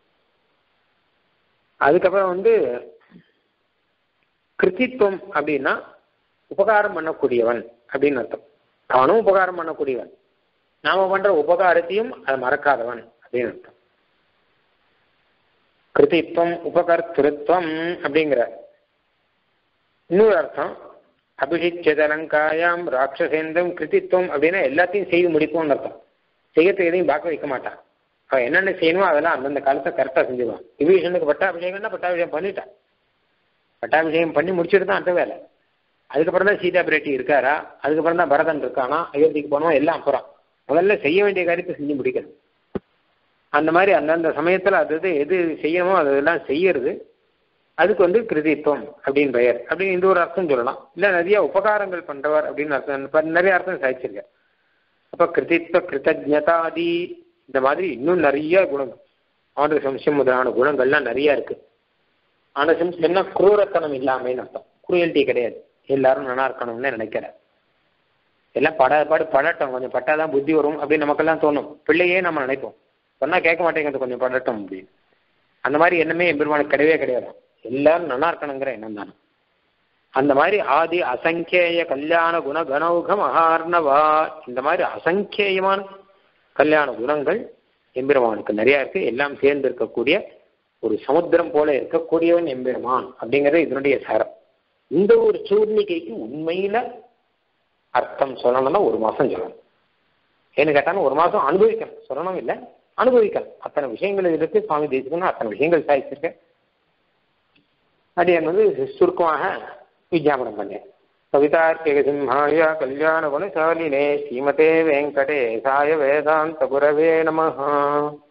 அதுக்கப்புறம் கிருத்தித்வம் அப்படின்னா உபகாரம் பண்ணக்கூடியவன் அப்படின்னு அர்த்தம். அவனும் உபகாரம் பண்ணக்கூடியவன், நாம பண்ற உபகாரத்தையும் அதை மறக்காதவன் அப்படின்னு அர்த்தம். கிருத்தித்வம் உபகர்த்திருத்வம் அப்படிங்கிற இன்னொரு அர்த்தம். அபிஷிச்சதலங்காயாம் ராட்சசேந்தம் கிருத்தித்வம் அப்படின்னா எல்லாத்தையும் செய்து முடிப்போம்னு அர்த்தம். செய்யறதுக்கு எதையும் பார்க்க வைக்க மாட்டான். அவன் என்னென்ன செய்யணுமோ அதெல்லாம் அந்தந்த காலத்தை கரெக்டாக செஞ்சுடுவான். விபீஷனுக்கு பட்டாபிஷேகம்னா பட்டாபிஷேகம் பண்ணிட்டான், பட்டாபிஷேகம் பண்ணி முடிச்சுட்டு தான் அந்த வேலை. அதுக்கப்புறம் தான் சீதா பிராட்டி இருக்காரா, அதுக்கப்புறம் தான் பரதன் இருக்கானா, அயோத்திக்கு போனோம், எல்லாம் அப்புறம். முதல்ல செய்ய வேண்டிய காரியத்தை செஞ்சு முடிக்கணும். அந்த மாதிரி அந்தந்த சமயத்தில் அது எது செய்யணுமோ அதெல்லாம் செய்யறது, அதுக்கு கிருதித்துவம் அப்படின்னு பெயர் அப்படின்னு இந்த ஒரு அர்த்தம் சொல்லலாம். இல்லை நிறைய உபகாரங்கள் பண்றவர் அப்படின்னு அர்த்தம், நிறைய அர்த்தம் சாதிச்சிருக்க. அப்ப கிருதித்வ கிருத்தஜதாதி இந்த மாதிரி இன்னும் நிறைய குணங்கள், ஆனசம்சம் முதலான குணங்கள்லாம் நிறைய இருக்கு. ஆனசம்சம்னா குரூரத்தனம் இல்லாமன்னு அர்த்தம், குரூயல்ட்டி கிடையாது. எல்லாரும் நல்லா இருக்கணும்னு நினைக்கிறேன். எல்லாம் படட்டும், கொஞ்சம் பட்டாதான் புத்தி வரும் அப்படின்னு நமக்கெல்லாம் தோணும். பிள்ளையே நம்ம நினைப்போம், சொன்னா கேட்க மாட்டேங்கிறது, கொஞ்சம் படட்டும் அப்படின்னு. அந்த மாதிரி எண்ணமே எம்பெருமானுக்கு கிடையவே கிடையாது. எல்லாரும் நல்லா இருக்கணுங்கிற எண்ணம் தானே. அந்த மாதிரி ஆதி அசங்கேய கல்யாண குண கணௌக மகார்ணவா, இந்த மாதிரி அசங்கேயமான கல்யாண குணங்கள் எம்பெருமானுக்கு நிறைய இருக்கு. எல்லாம் சேர்ந்து இருக்கக்கூடிய ஒரு சமுத்திரம் போல இருக்கக்கூடியவன் எம்பெருமான் அப்படிங்கிறது இதனுடைய சாரம். இந்த ஒரு சூர்ணிகைக்கு உண்மையில அர்த்தம் சொல்லணும்னா 1 மாசம் சொல்லணும். ஏன்னு கேட்டாலும் 1 மாசம் அனுபவிக்கணும், சொல்லணும் இல்லை, அனுபவிக்கணும். அத்தனை விஷயங்கள் இருக்கு. சுவாமி தேசிகன்னு அத்தனை விஷயங்கள் சாதிச்சிருக்கேன். அது சுருக்கமாக விஜாபனம் பண்ணேன். கவிதார்க்கிக சிம்ஹாய கல்யாண குணசாலினே ஸ்ரீமதே வெங்கடேசாய வேதாந்த குரவே நமஹ.